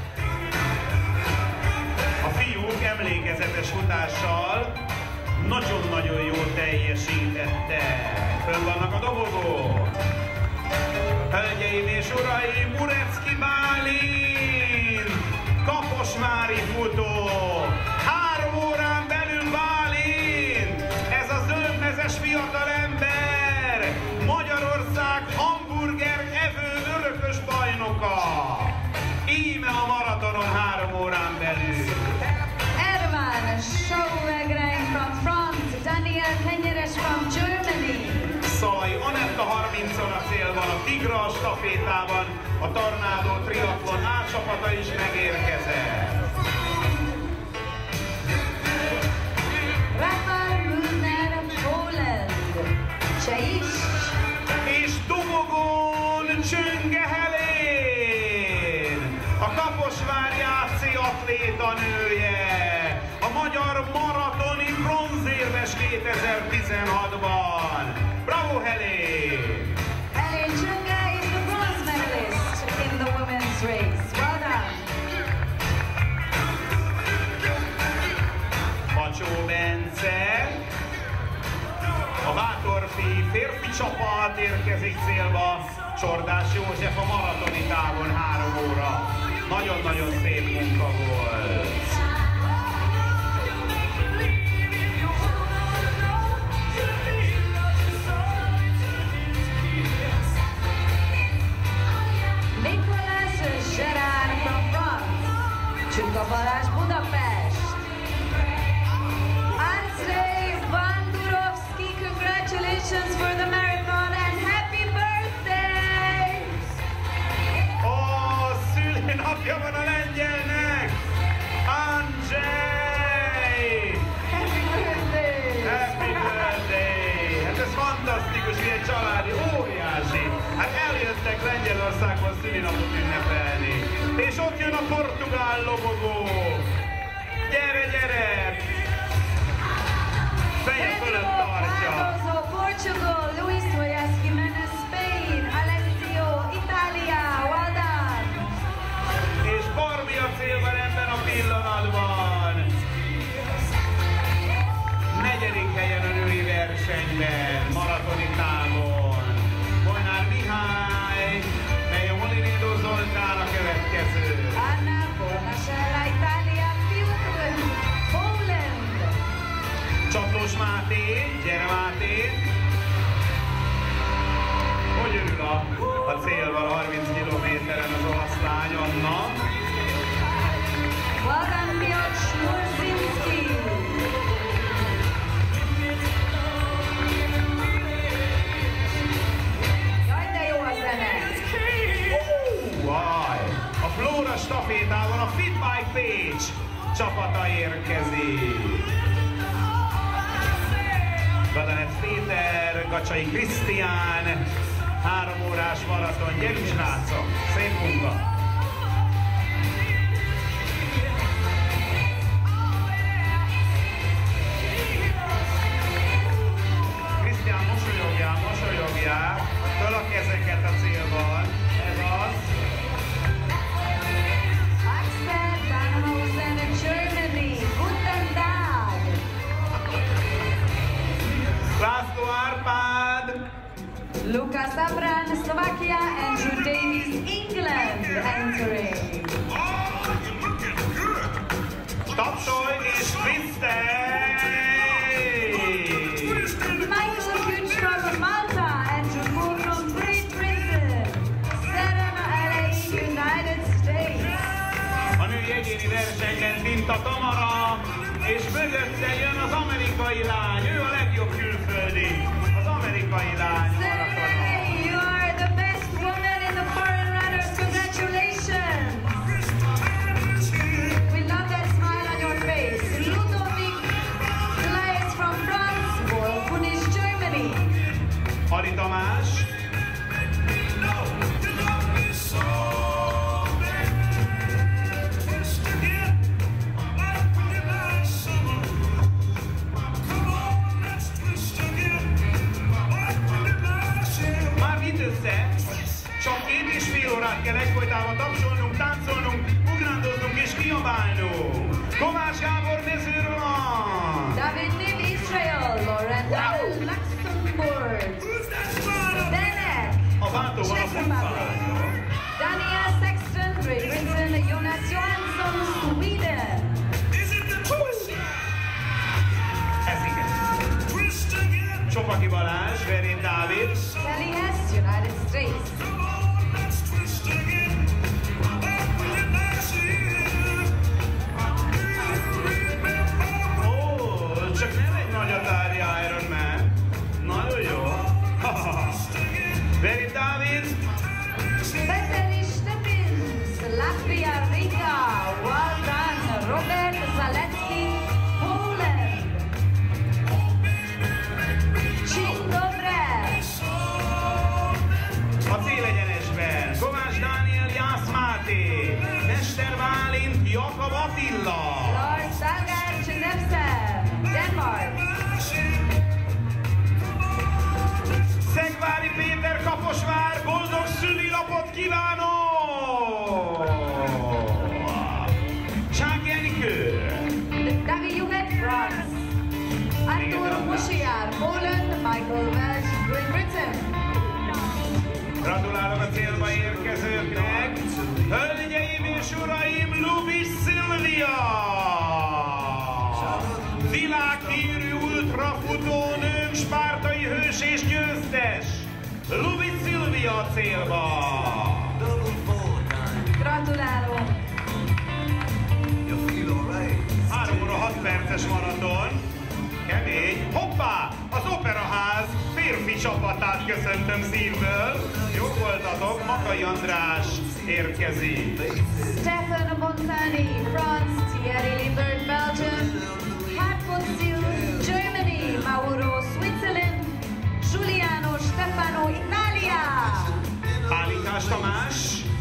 A fiúk emlékezetes futással nagyon-nagyon jól teljesítettek. Fönn vannak a dobogók. Hölgyeim és uraim, Murecki Bálint! Kaposvári futó! Három órán belül Bálint! Ez a zöldmezes fiatalember! Magyarország hamburger evő örökös bajnoka! Íme a maratonon három órán belül! Ervan Schauwegrein from France. Daniel Kenyeres from Germany. Szalai Anetta harmincon a célban, a Tigra a stafétában, a Tornádó triatlon átcsapata is megérkezett. Rafał Müllner, Poland. Cseisz. És dobogón Csönge Helén, a kaposvári á cé atléta nője, a magyar maratoni bronzérmes kétezer-tizenhatban. Bravo Helén! Helen Csönge is the bronze medalist in the women's race. Well done. Pacsó Bence, a Bátorfi férfi csapat érkezik célba, Csordás József a maratoni távon három óra. Nagyon-nagyon szép munka volt. Nicolas Gerard from France. Csuka Balázs, Budapest. Andrzej Wandurovsky, congratulations for the marathon and happy birthday! Ó, szülinapja van a lengyelnek! Andrzej! Happy birthday! Happy birthday! Hát ez fantasztikus, milyen családi, óriási! Hát eljöttek Lengyelországban szülinapot ünnepelni. És ott jön a portugál lobogó! Gyere, gyere! Feje fölött tartja! Portugal, Luis Suárez Jiménez, Spain, Alessio, Italia, well done. És Barbi a célban ebben a pillanatban. Negyedik helyen a női versenyben, maratoni távon. Molnár Mihály, mely a Molinédo Zoltán a következő. Anna Fornasella, Italia, Piotr, Poland. Csatlós Máté, gyere Máté! Hogy örül a, a célval harminc kilométeren az olasz lány, Anna? Well done, Piotr Murzinski. Jaj, de jó a zene. Vaj! A Flóra stafétával a Fitbike Pécs csapata érkezik. Gadanec Péter, Gacsai Krisztián, három órás maraton, gyerünk srácok! Szép munka! Krisztián, mosolyogjál, mosolyogjál! Föl a kezeket a célban, ez az! Axel Dannhausen, Germany. Guten Tag. László Árpád! Lukas Abran, Slovakia, Andrew Davies, England, entering. Tapsolj és Krisztej! Michael Gooch from Malta, Andrew Moore from Great Britain, Serena L A, United States. A női egyéni versenyben Tinta Tamara, és mögötte jön az amerikai lány, ő a legjobb külföldi, az amerikai lány. Serena, you are the best woman in the foreign runners. Congratulations. We love that smile on your face. Ludovic Glaes from France, Wolfunish, Germany. Ali Tamás. Már vitt össze, csak két és fél órát kell egyfolytában tapsolnunk, táncolnunk, ugrándoznunk és kiabálnunk. Kovács Gábor mezőről van! David Nim, Israel. Lauren Dowell, Luxembourg. Denek, A váltóban a Czech Republic. futball. Daniel Sexton, Great Britain. Jonas Johansson, Sweden. Ez igen. Csopaki Balázs, Verén Dávid. Kelly Hess, United States. Ó, csak nem egy nagy atári Iron Man. Nagyon jó. Verén Dávid. Petteri Stepins, Latvia, Riga. Well done. Robert Zalecki, Poland. Csindobre. A célegyenesben Kovács Dániel, Jász Máté, Mester Bálint, Jakab Attila. Lars Dahlgaard, Genevsen, Denmark. Szegvári Péter, Kaposvár, boldog szülinapot kívánok! Csák Enikő. David Jumet, France. Artur Mushiar, Poland. Michael Welch, Great Britain. Gratulálok a célba érkezőknek! Hölgyeim és uraim, Lubis Szilvia! Világhírű ultrafutónőm, spártai hős és győztes! Lubis Szilvia a célba! Gratulálok. három óra hat perces maraton. Kemény. Hoppá! Az Operaház férfi csapatát köszöntöm szívből. Jó voltatok, Makai András érkezik. Stefan Montani, France. Thierry Liebert, Belgium. Hartmut Sil, Germany. Mauro, Switzerland. Giuliano Stefano, Italia. Pálinkás Tamás.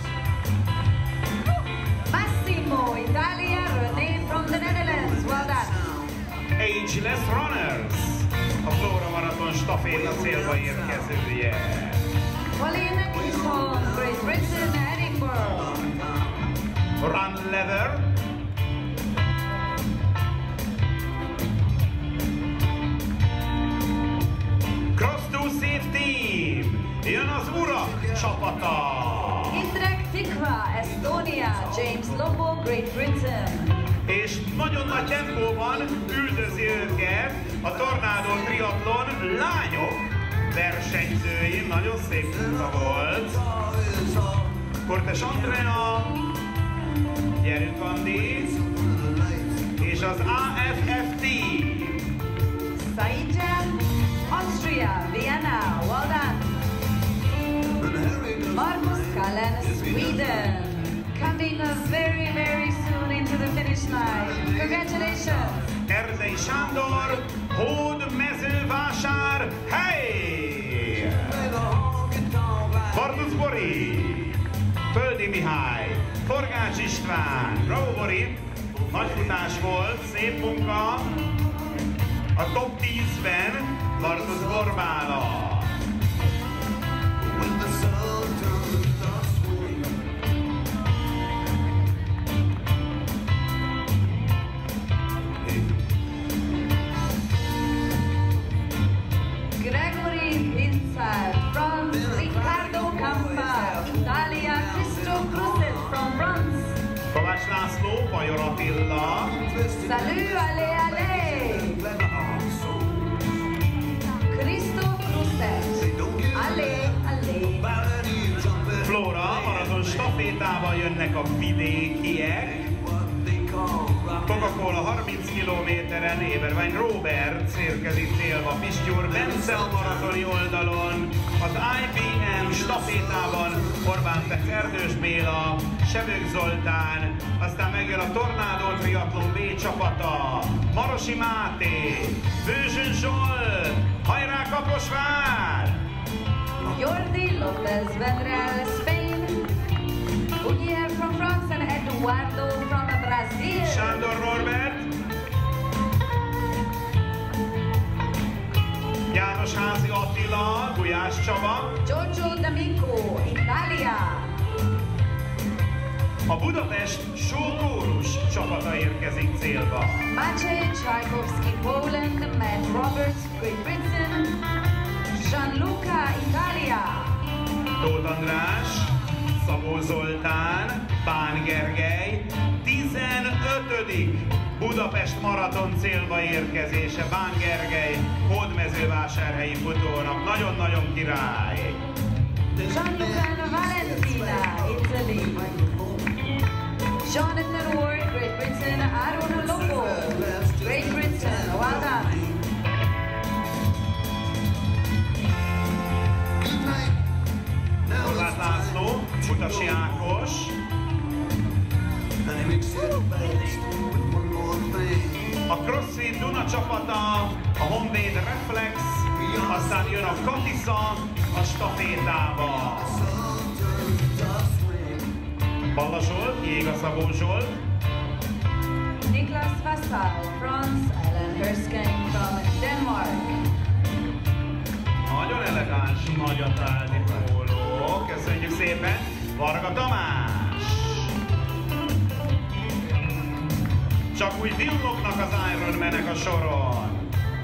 Massimo, Italia. René from the Netherlands. Well done. Ageless Runners. A Flóra Maraton staféta célba érkezője. Pauline Kingston, Great Britain, Edinburgh. Run leather. Cross to safety. Jön az urak csapata. Indrek Tikva, Estonia, James Lobo, Great Britain. És nagyon nagy tempóban üldözi őket a Tornado Triathlon lányok versenyzői. Nagyon szép munka volt. Cortes Andrea, gyerünk Andi, és az á ef ef té. Saidja, Austria, Vienna, well done. Markus Kallen, Sweden, coming very, very soon into the finish line. Congratulations! Erdei Sándor, Hódmezővásár, hely! Bardusz Bori, Földi Mihály, Forgács István, bravo Bori, nagy futás volt, szép munka. A top tízben Bardusz Borbála. Gregory Vincent, France, Riccardo Campa, Italia, Cristo Cruzet from France. Kovács László, Bajor Attila. Salut, allez, allez! Cristo Cruzet, allez, allez! Flóra, maraton stafétával jönnek a vidékiek. Coca-Cola harminc kilométeren, Éberwein Robert érkezik célba, Pistyúr Bence a maratoni oldalon, az i bé em stafétában Orbán Petr, Erdős Béla, Sebők Zoltán, aztán megjön a Tornado Triathlon B csapata, Marosi Máté, Bőzsön Zsolt, hajrá Kaposvár! Jordi López Vendrell, Spain. Unier from France and Eduardo from Brazil. Sándor Norbert, János Házi Attila, Gulyás Csaba, Giorgio D'Amico, Italia. a Budapest Sókórus csapata érkezik célba. Maciej Czajkowski, Poland. Matt Roberts, Great Britain. Gianluca, Italia. Tóth András, Szabó Zoltán, Bán Gergely, tizenötödik Budapest maraton célba érkezése Bán Gergely, Hódmezővásárhelyi futónak. Nagyon-nagyon király! Gianluca Valentina, Italy. Jonathan Ward, Great Britain. Aaron Lobo, Great Britain. Well done. Horváth László, Utasi Ákos, a CrossFit Duna csapata, a Honvéd Reflex, aztán jön a Katisza a stafétába. Balla Zsolt, Jéga Szabó Zsolt, Niklas Vassal, France. Ellen Hersking from Denmark. nagyon elegáns nagyatálni póló, köszönjük szépen, Varga Tamás. Csak úgy villognak az Ironmanek a soron.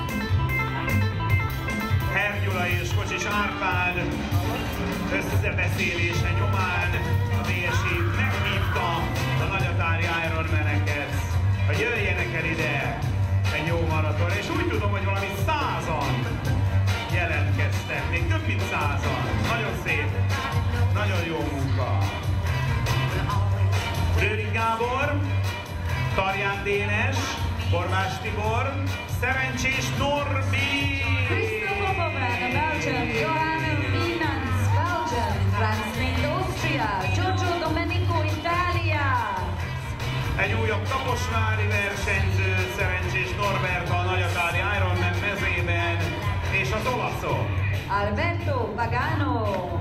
Hergyula és Kocsis Árpád összebeszélése nyomán a bé es i meghívta a nagyatári Ironmaneket, hogy jöjjenek el ide egy jó maraton, és úgy tudom, hogy valami százan jelentkeztek, még több mint százan. Nagyon szép, nagyon jó munka. Rőri Gábor, Tarján Dénes, Bormás Tibor, Szerencsés Norbi! Christopher Popovan, Belgium. Johan Wienans, Belgium. Franz Lind, Austria. Giorgio Domenico, Italia. Egy újabb kaposvári versenyző, Szerencsés Norbert a nagyatári Ironman mezében, és az olaszok. Alberto Pagano.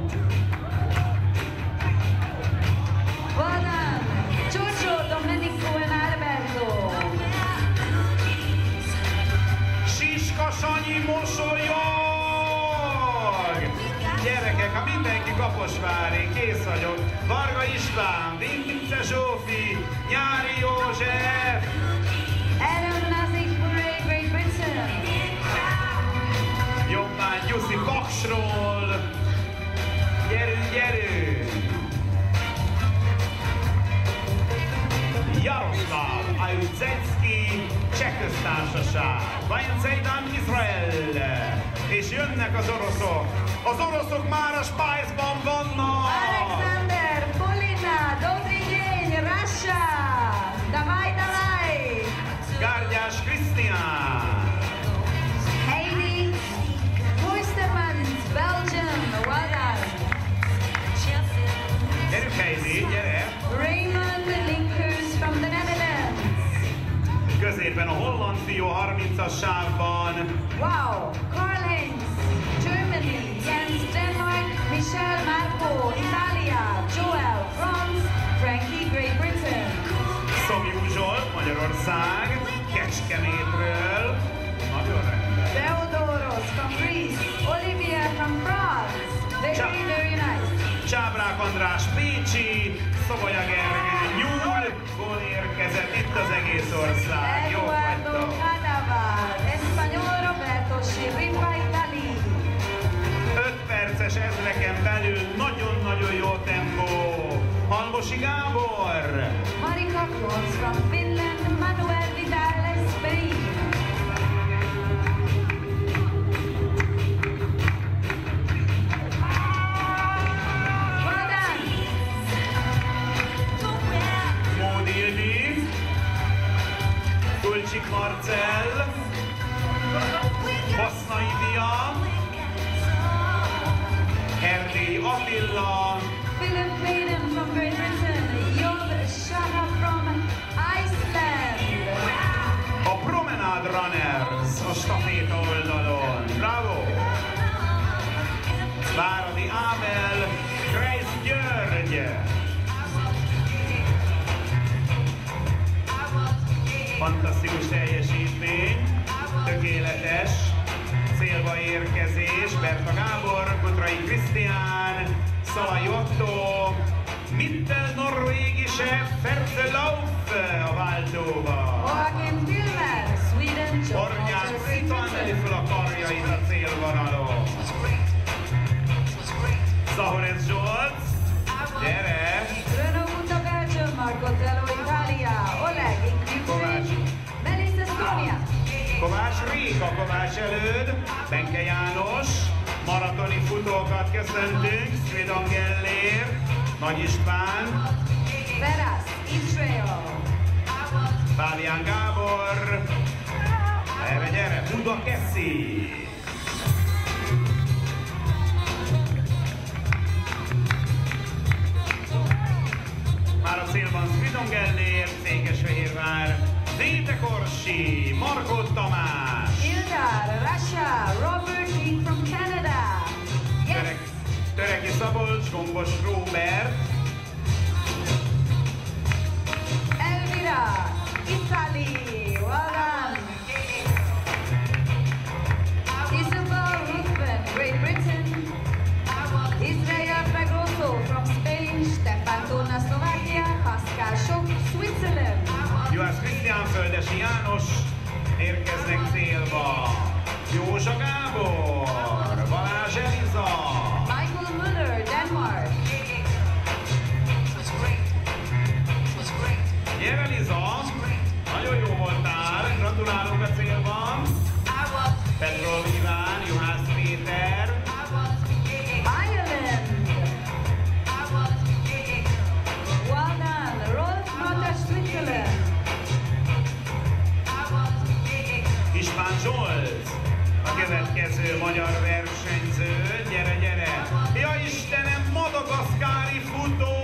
Well done. Giorgio Domenico and Alberto. Siska Sanyi mosolyon! Varga István, Vintice Zsófi, Nyári József. Adam Nazik Murray, Great Britain. Jobbán Gyuszi Paksról. Gyerünk, gyerünk! Jaroszláv Ajudzenszki, Cseh Köztársaság, Vajnceidan, Izrael, és jönnek az oroszok. Az oroszok már a Spice-ban vannak! Alexander, Polina, Dobrigény, Russia. Давай, давай! Gárgyás Krisztián. Heidi Forstermans, Belgium. Well done. Gyerünk, Heidi, gyere! Raymond Linkers from the Netherlands. Középen a holland fiú harmincas sávban. Wow! Karl-Heinz, Germany. Jens, Denmark. Michel Marco, Italia. Joel, France. Frankie, Great Britain. Szomjú Zsolt, Magyarország, Kecskemétről. Nagyon rendben. Theodoros from Greece. Olivia from France. Very, Ciao. very nice. Csábrák András Pécsi, Szobolya Gergő Nyúl, gól érkezett itt az egész ország. Jó Eduardo vagytok. Cadaval, Español Roberto Schirripa, Itali. öt perces ezreken belül nagyon-nagyon jó tempó. Halmosi Gábor. Marika Klons from Finland, Manuel Vidal, Spain. Well done. Módi Ildi, Tulcsik Marcell, Hasznai Dia, Erdélyi Attila, Philip Maiden from Great Britain, Job Shaha from Iceland. a Promenade Runners a staféta oldalon. Bravo! Váradi Ábel, Kreis György. Fantasztikus teljesítmény, tökéletes, célba érkezés, Berta Gábor, Kutrai Krisztián, Szalai Otto, Mittel norvégische Fertelauf a váltóba. Joakim Tillman, Sweden, Orgyán Georgia, Great Szitan eli Britain. fel a karjait a célvonalon. Zahorez Zsolt, gyere! Bruno Guta, Belgium, Marco Tello, Italia. Oleg, Kovács. Ukraine. Melis, Estonia. Kovács Réka, Kovács előd, Benke János, maratoni futókat köszöntünk, Svidon Gellér, Nagy István, Veras, Israel. Fábián Gábor, erre gyere, Buda Keszi. Már a célban Svidon Gellér, Székesfehérvár, Déte Korsi, Markó Tamás, Ildar, Russia. Robert Heath from Canada. Yes. Törek, Töreki Szabolcs, Gombos Róbert, Elvira, Italy. Well done. Isabel Ruthven, Great Britain. Israel Pegroso from Spain. Stefan Tona, Slovakia. Pascal Schock, Switzerland. Juhász Krisztián, Földesi János érkeznek célba. Józsa Gábor, Balázs Eliza, Michael Müller, Denmark. gyere Liza, nagyon jó voltál, gratulálunk a célban. Petrol Iván, Juhász Péter, Ireland. Well done. Rolf Matas, Switzerland. István Zsolt, a következő magyar versenyző, gyere, gyere! Ja Istenem, madagaszkári futó!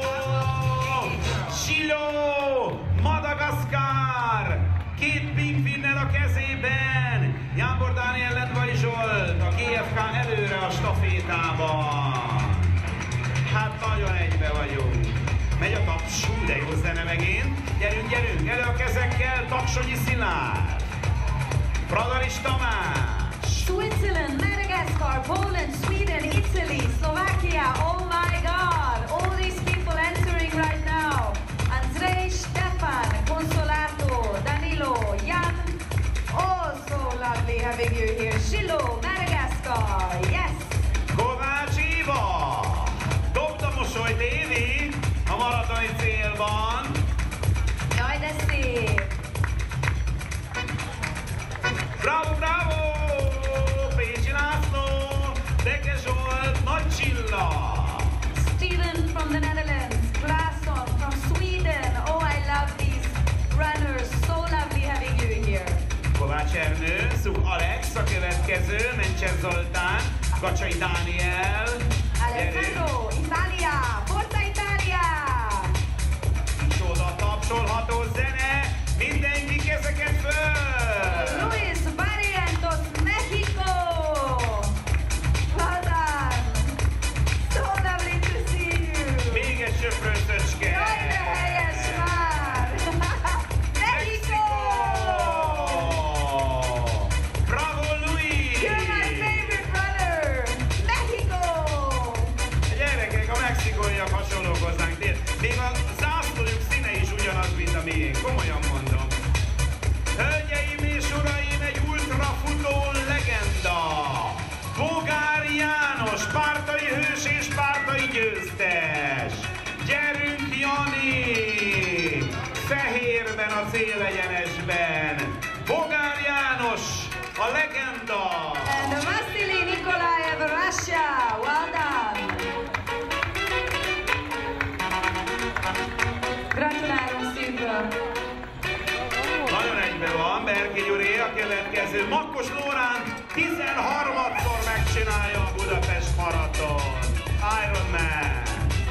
Siló! Madagaszkár! Két pingvinnel a kezében! Jámbor Dániel, Lendvai Zsolt, a gé ef ká előre a stafétában. Hát nagyon egybe vagyunk. Megy a taps, hú, de jó zene megint. Gyerünk, gyerünk, elő a kezekkel, Taksonyi Szilárd. Pradaris Tamás. Switzerland, Madagascar, Poland, Sweden, Italy, Slovakia. Oh my God! All these people and Gillo, Madagascar. Yes! Kovács Éva! Dobta mosolyt Évi a maratoni célban. Jaj, de szép! Bravo, bravo! Pécsi László, Deke Zsolt, Nagy Csilla! Steven from the Netherlands, Claesson from Sweden. Oh, I love these runners. So lovely having you here. Kovács Ernő, Szuk Alex a következő, Mencser Zoltán, Gacsai Dániel. Alessandro, Italia, Forza Italia! Csoda tapsolható zene, mindenki kezeket föl! Luis Barrientos, Mexico! Well done! So lovely to see you! Még egy söprőtöcske! Jaj, de helyes már! Mexico! Bravo, Luis! You're my favorite brother! Mexico! Gyerekek, a mexikóiak hasonlók hozzánk. Még a zászlójuk színe is ugyanaz, mint a miénk. Komolyan mondom. Hölgyeim és uraim, egy ultrafutó legenda! Bogár János, pártai hős és pártai győztes! Gyerünk, Jani! Fehérben a célegyenesben! Bogár János, a legenda! And Vasily Nikolaev, Russia! Well done! Gratulálunk szívből! Nagyon egyben van, Berki Gyuri a következő. Makkos Lórán tizenharmadszor megcsinálja a Budapest maraton. Ironman.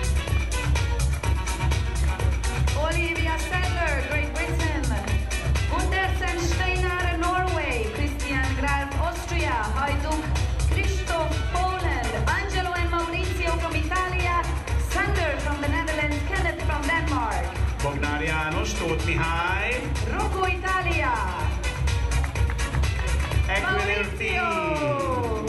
Olivia Sadler, Great Britain. Gundersen Steinar, Norway. Christian Graf, Austria. Hajduk, Christoph, Poland. Angelo and Maurizio from Italia. Sander from the Netherlands. Kenneth from Denmark. Bognár János, Tóth Mihály. Rocco, Italia. Equinil Team.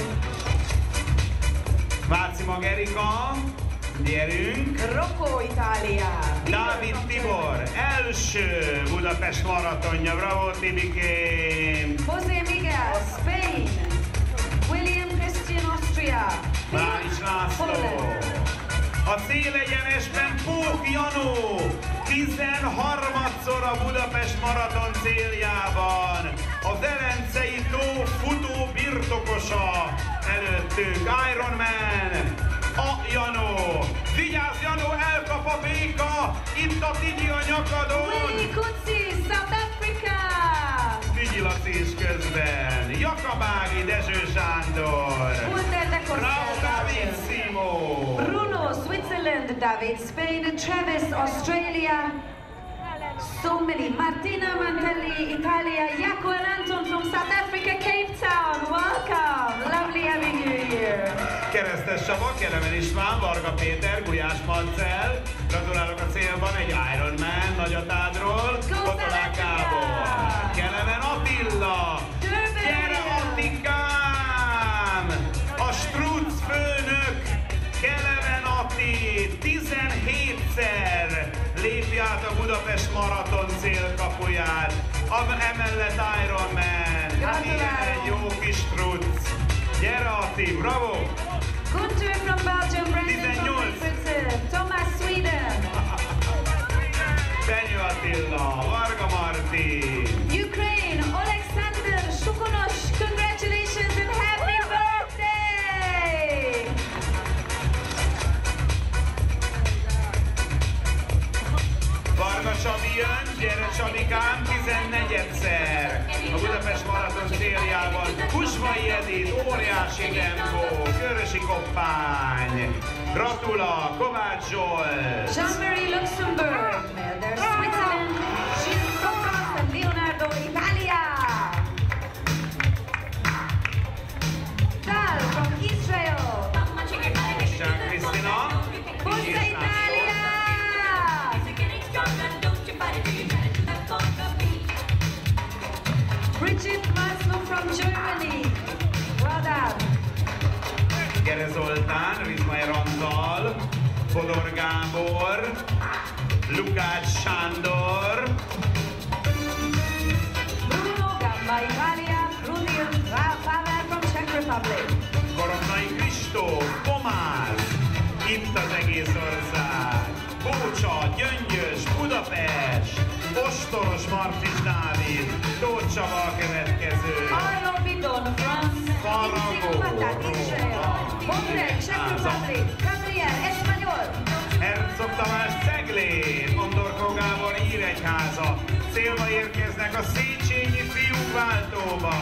Váci Magerika. Gyerünk. Rocco, Italia. Dávid Tibor, első Budapest maratonja. Bravo, Tibikém. José Miguel, Spain. William Christian, Austria. Bális László. A célegyenesben Pók Janó tizenharmadszor a Budapest maraton céljában. A Velencei tó futó birtokosa előttünk. Ironman. A Janó. Vigyázz, Janó, elkap a béka. Itt a Tigyi a nyakadon. Willy Kutsi, South Africa. Tigyi Laci is közben. Jakabági Dezső Sándor. Hunter de Bravo, David Costa. Simo. Bruno, Switzerland. David, Spain. Travis, Australia. So many. Martina Mantelli, Italia. Jaco and Anton from South Africa, Cape Town. Welcome. Lovely having you here. Keresztes Csaba, Kelemen István, Varga Péter, Gulyás Marcell. Gratulálok a célban egy Ironman Nagyatádról. Kotolák Gábor. Kelemen Attila. Gyere Attikám! A Strutz főnök Kelemen Atti tizenhétszer lépi át a Budapest maraton célkapuját. Emellett Ironman. Hát ilyen egy jó kis Strutz. Gyere Atti, bravo! Gunther from Belgium, Brandon from tizennyolc. Great Britain, Thomas, Sweden. Benyő Attila, Varga Marti. Ukraine, Alexander Shukonosh, congratulations and happy birthday! Varga Csabi jön, gyere Csabikám, tizennegyedszer a Budapest maraton céljában. Husvai Edith, óriási tempó, Körösi Koppány. Gratula, Kovács Zsolt. Jean-Marie Luxembourg, Melder, Switzerland, Gilles Copas and Leonardo, Italia. Tal from Israel. Jean Krisztina. Forza Italia! Bridget Maslow from Germany. Well done. Gere Zoltán, Rizmai Randall, Fodor Gábor, Lukács Sándor. Bruno Gamba, Italia. Rudil Pavel from Republic. Koronai Kristóf, Pomáz, itt az egész ország. Bócsa, Gyöngyös, Budapest, Ostoros Martis Dávid, Tóth Csaba a következő. Arno Bidon, France. Faragó, Patat, Israel. Bongrek, Czech Republic. Gabriel, Espanyol. Herzog Tamás, Ceglén, Ondorkó Gábor, Nyíregyháza. Célba érkeznek a Széchenyi fiúk váltóba.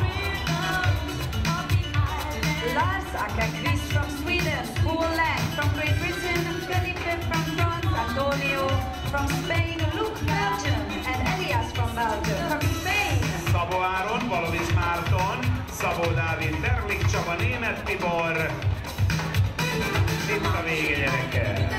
Lars Akakvis from Sweden. Paul Lang from Great Britain. Felipe from France. Antonio from Spain. Luke Belgium. And Elias from Belgium. From Spain. Szabó Áron, Balovics Márton, Szabó Dávid, Derlik Csaba, Németh Tibor. Itt a vége, gyerekek.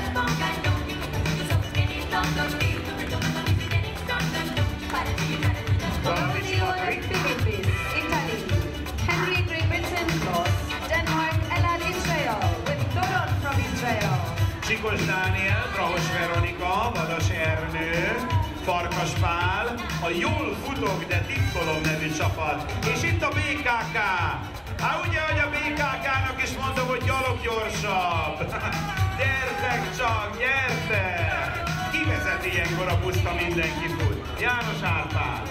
Antonio Philippines, Italy. Henry, Great Britain. Denmark. Elad, Israel. With Doron from Israel. Csikos Dániel, Drahos Veronika, Vadas Ernő, Farkas Pál, a Jól futok, de titkolom nevű csapat. És itt a bé ká ká. Hát ugye, hogy a bé ká ká-nak is mondom, hogy gyalog gyorsabb. Gyertek csak, gyertek! Ki vezet ilyenkor a buszt, ha mindenki fut? János Árpád.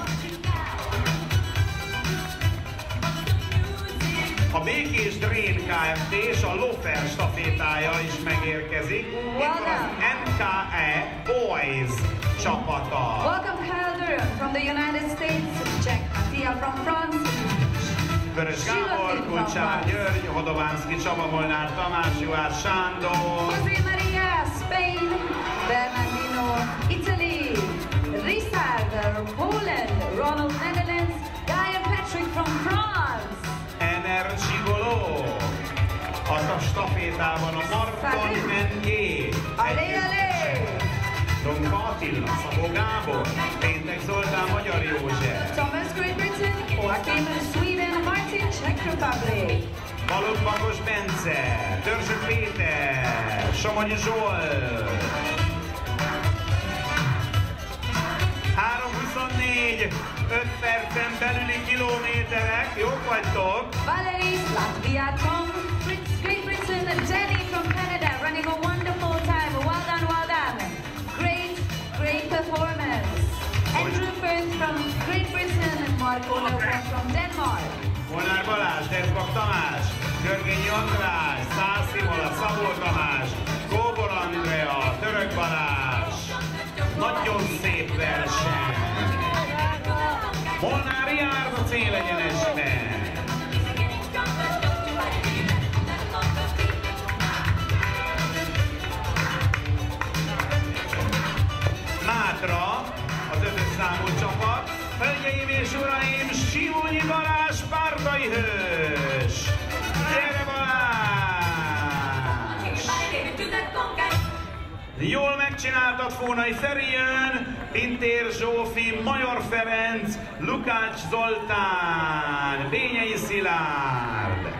A Békés Drén Kft. És a Lofer stafétája is megérkezik. Itt van az en ká e Boys csapata. Welcome Kyle Durham from the United States. Jack Mattia from France. Vörös Gábor, Kulcsár György, Hodovánszki Csaba, Molnár Tamás, Juhász Sándor. José Maria, Spain. Bernardino, Italy. Richard, Poland. Ronald, Netherlands. Guy and Patrick from France. Ener Csigoló. A stafétában a Marton Mengé. Allé, allé! Donka Attila, Szabó Gábor, Péntek Zoltán, Magyar József. Thomas, Great Britain. Joachim, Sweden. Martin, Czech Republic. Balogh Bakos Bence, Törzsök Péter, Somogyi Zsolt. három huszonnégy, öt percen belüli kilométerek, jók vagytok. Valerie, Latvia, Tom, Fritz, Great Britain, and Jenny from Canada, running a wonderful time. Well done, well done. Great, great performance. Andrew Firth from Great Britain and Marco Leopold from Denmark. Molnár Balázs, Derzbak Tamás, Görgényi András, Szász Imola, Szabó Tamás, Kóbor Andrea, Török Balázs. Nagyon szép verseny. Molnár Járd a célegyenesben. Mátra, az ötös számú csapat. Hölgyeim és uraim, Simonyi Balázs, Pártai Hős! Gyere Balázs! Jól megcsináltad, Fónai Feri jön, Pintér Zsófi, Major Ferenc, Lukács Zoltán, Bényei Szilárd.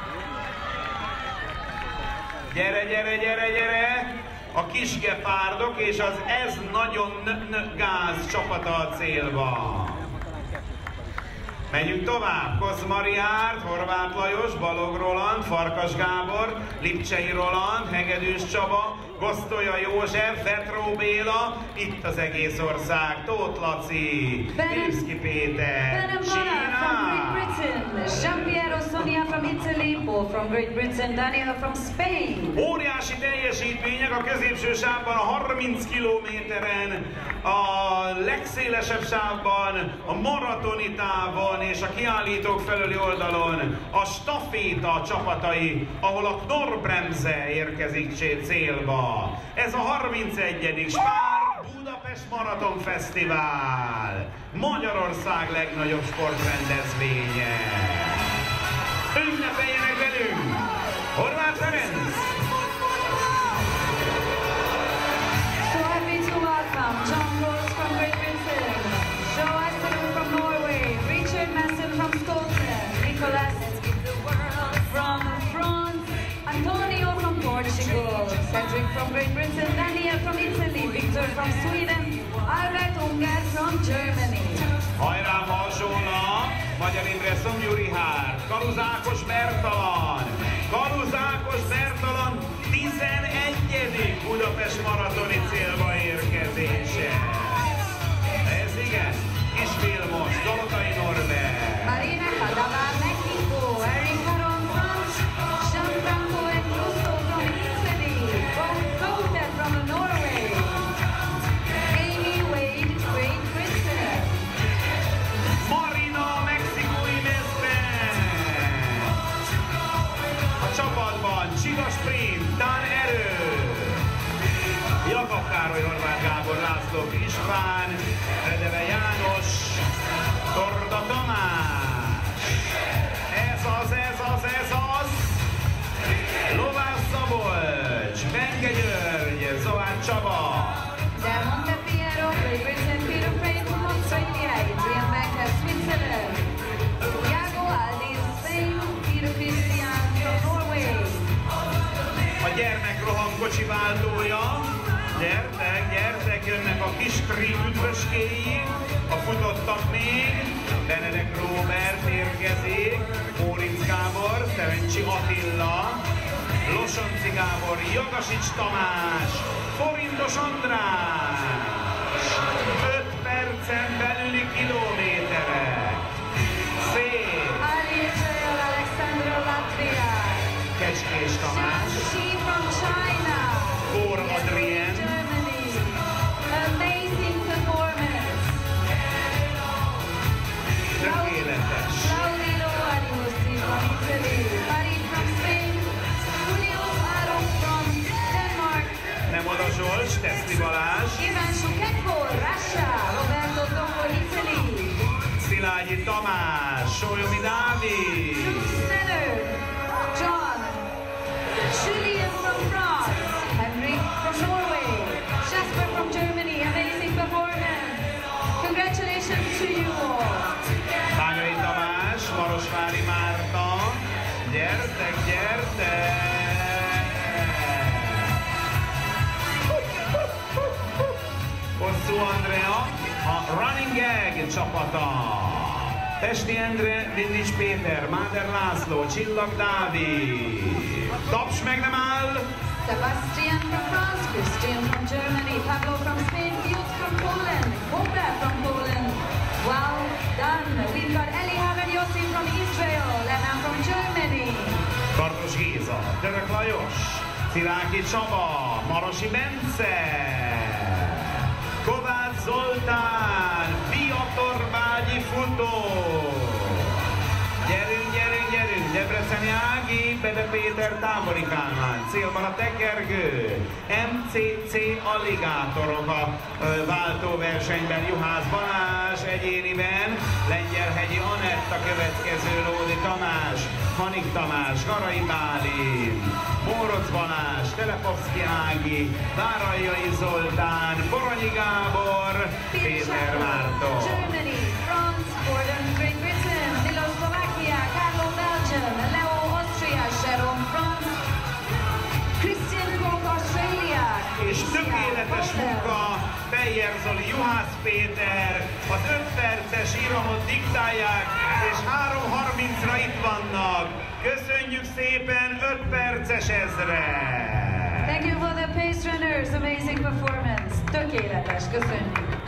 Gyere, gyere, gyere, gyere! A kis gepárdok és az Ez Nagyon Gáz csapata a célba. Megyünk tovább. Kozmariárd, Horváth Lajos, Balog Roland, Farkas Gábor, Lipcsei Roland, Hegedűs Csaba, Gosztolya József, Vetró Béla, itt az egész ország, Tóth Laci, Pilszki Péter, Sína. Jean-Pierre Sonia from Italy, Paul from Great Britain, Daniel from Spain. Óriási teljesítmények a középső sávban, a harminc kilométeren, a legszélesebb sávban, a maratoni távon és a kiállítók felüli oldalon a staféta csapatai, ahol a Knorr-Bremse érkezik célba. Ez a harmincegyedik Spár Budapest Maraton Fesztivál, Magyarország legnagyobb sportrendezvénye. Ünnepeljenek velünk! Horváth Ferenc! So happy to welcome John Rose from Great Britain, Joachim from Norway, Richard Masson from Scotland, Nicolas from France, Antonio from Portugal, Cedric from Great Britain, Daniel from Italy, Victor from Sweden, Albert Unger from Germany. Hajrá Mazsóna! Magyar Imre, Szomjú Richárd, Kaluzákos Bertalan, Kaluzákos Bertalan tizenegyedik Budapest maratoni célba érkezése. Ez igen, kis Vilmos, Zolotai Norbert. Marina Padava, Mexico, Eric Caron, France, Gianfranco and Russo from Italy, Cote from Norway, Amy Wade, Great Britain, Marina, mexikói mezben. A csapatban Csiga Sprint, Dán Erő, Jakab Károly, Horváth Gábor, László István, Redeve János, Torda Tamás. Ez az, ez az, ez az. Lovász Szabolcs, Benge György, Zován Csaba. Del Monte Piero, Great Britain, Peter Frey from Australia, Adrian Banker, Switzerland, Iago Aldis, Spain, Peter Christian from Norway. A gyermekroham kocsi váltója. Gyertek, gyertek, jönnek a kis kri üdvöskéi, a futottak még, Benedek Róbert érkezik, Móricz Gábor, Szerencsi Attila, Losonci Gábor, Jagasics Tamás, Forintos András, öt percen belüli kilométerek, szép, Ali Trail, Alexandra Latvia, Kecskés Tamás, Shi from China, Kór Adrien, Germany, amazing performance. tökéletes. Claudio Ariusti from Italy, Farid from Spain, Julio Aro from Denmark, Nem oda Zsolt, Teszli Balázs, Ivan Shuketko, Russia, Roberto Tongo, Italy, Szilágyi Tamás, Sólyomi Dávid, Center, John, Julien from France, Henrik from Norway, Jasper from Germany, amazing performance. Congratulations to you all. Bányai Tamás, Marosvári Márta, gyertek, gyertek! Hosszú Andrea, a Running Gag csapata. Testi Endre, Vindics Péter, Máder László, Csillag Dávid. Taps meg nem áll! Sebastian from France, Christian from Germany, Pablo from Spain, Fields from Poland, Hope from Poland. Well done. We've got Eli Havanyossi from Israel, Lena from Germany. Kardos Géza, Török Lajos, Sziláki Csaba, Marosi Bence, Kovács Zoltán, Fiatorbágyi futó. Gyerünk, gyerünk, gyerünk, Debreceni Ági, Bede Péter, Tábori Kálmán, célban a tekergő, em cé cé Alligátorok a ö, váltóversenyben, Juhász Balázs egyéniben, Lengyelhegyi Anett a következő, Lódi Tamás, Hanik Tamás, Garai Bálint, Móroc Balázs, Telepovszki Ági, Váraljai Zoltán, Boronyi Gábor, Péter Márton. Germany, France, Gordon, Great Britain, Milo, Slovakia, Carlo, Belgium, Leo, Austria, Sharon, France, Christian Koch, Australia, És tökéletes munka, Beyer Zoli, Juhász Péter, az öt perces íramot diktálják, és három harmincra itt vannak. Köszönjük szépen, öt perces ezre! Thank you for the pace runners, amazing performance. Tökéletes, köszönjük.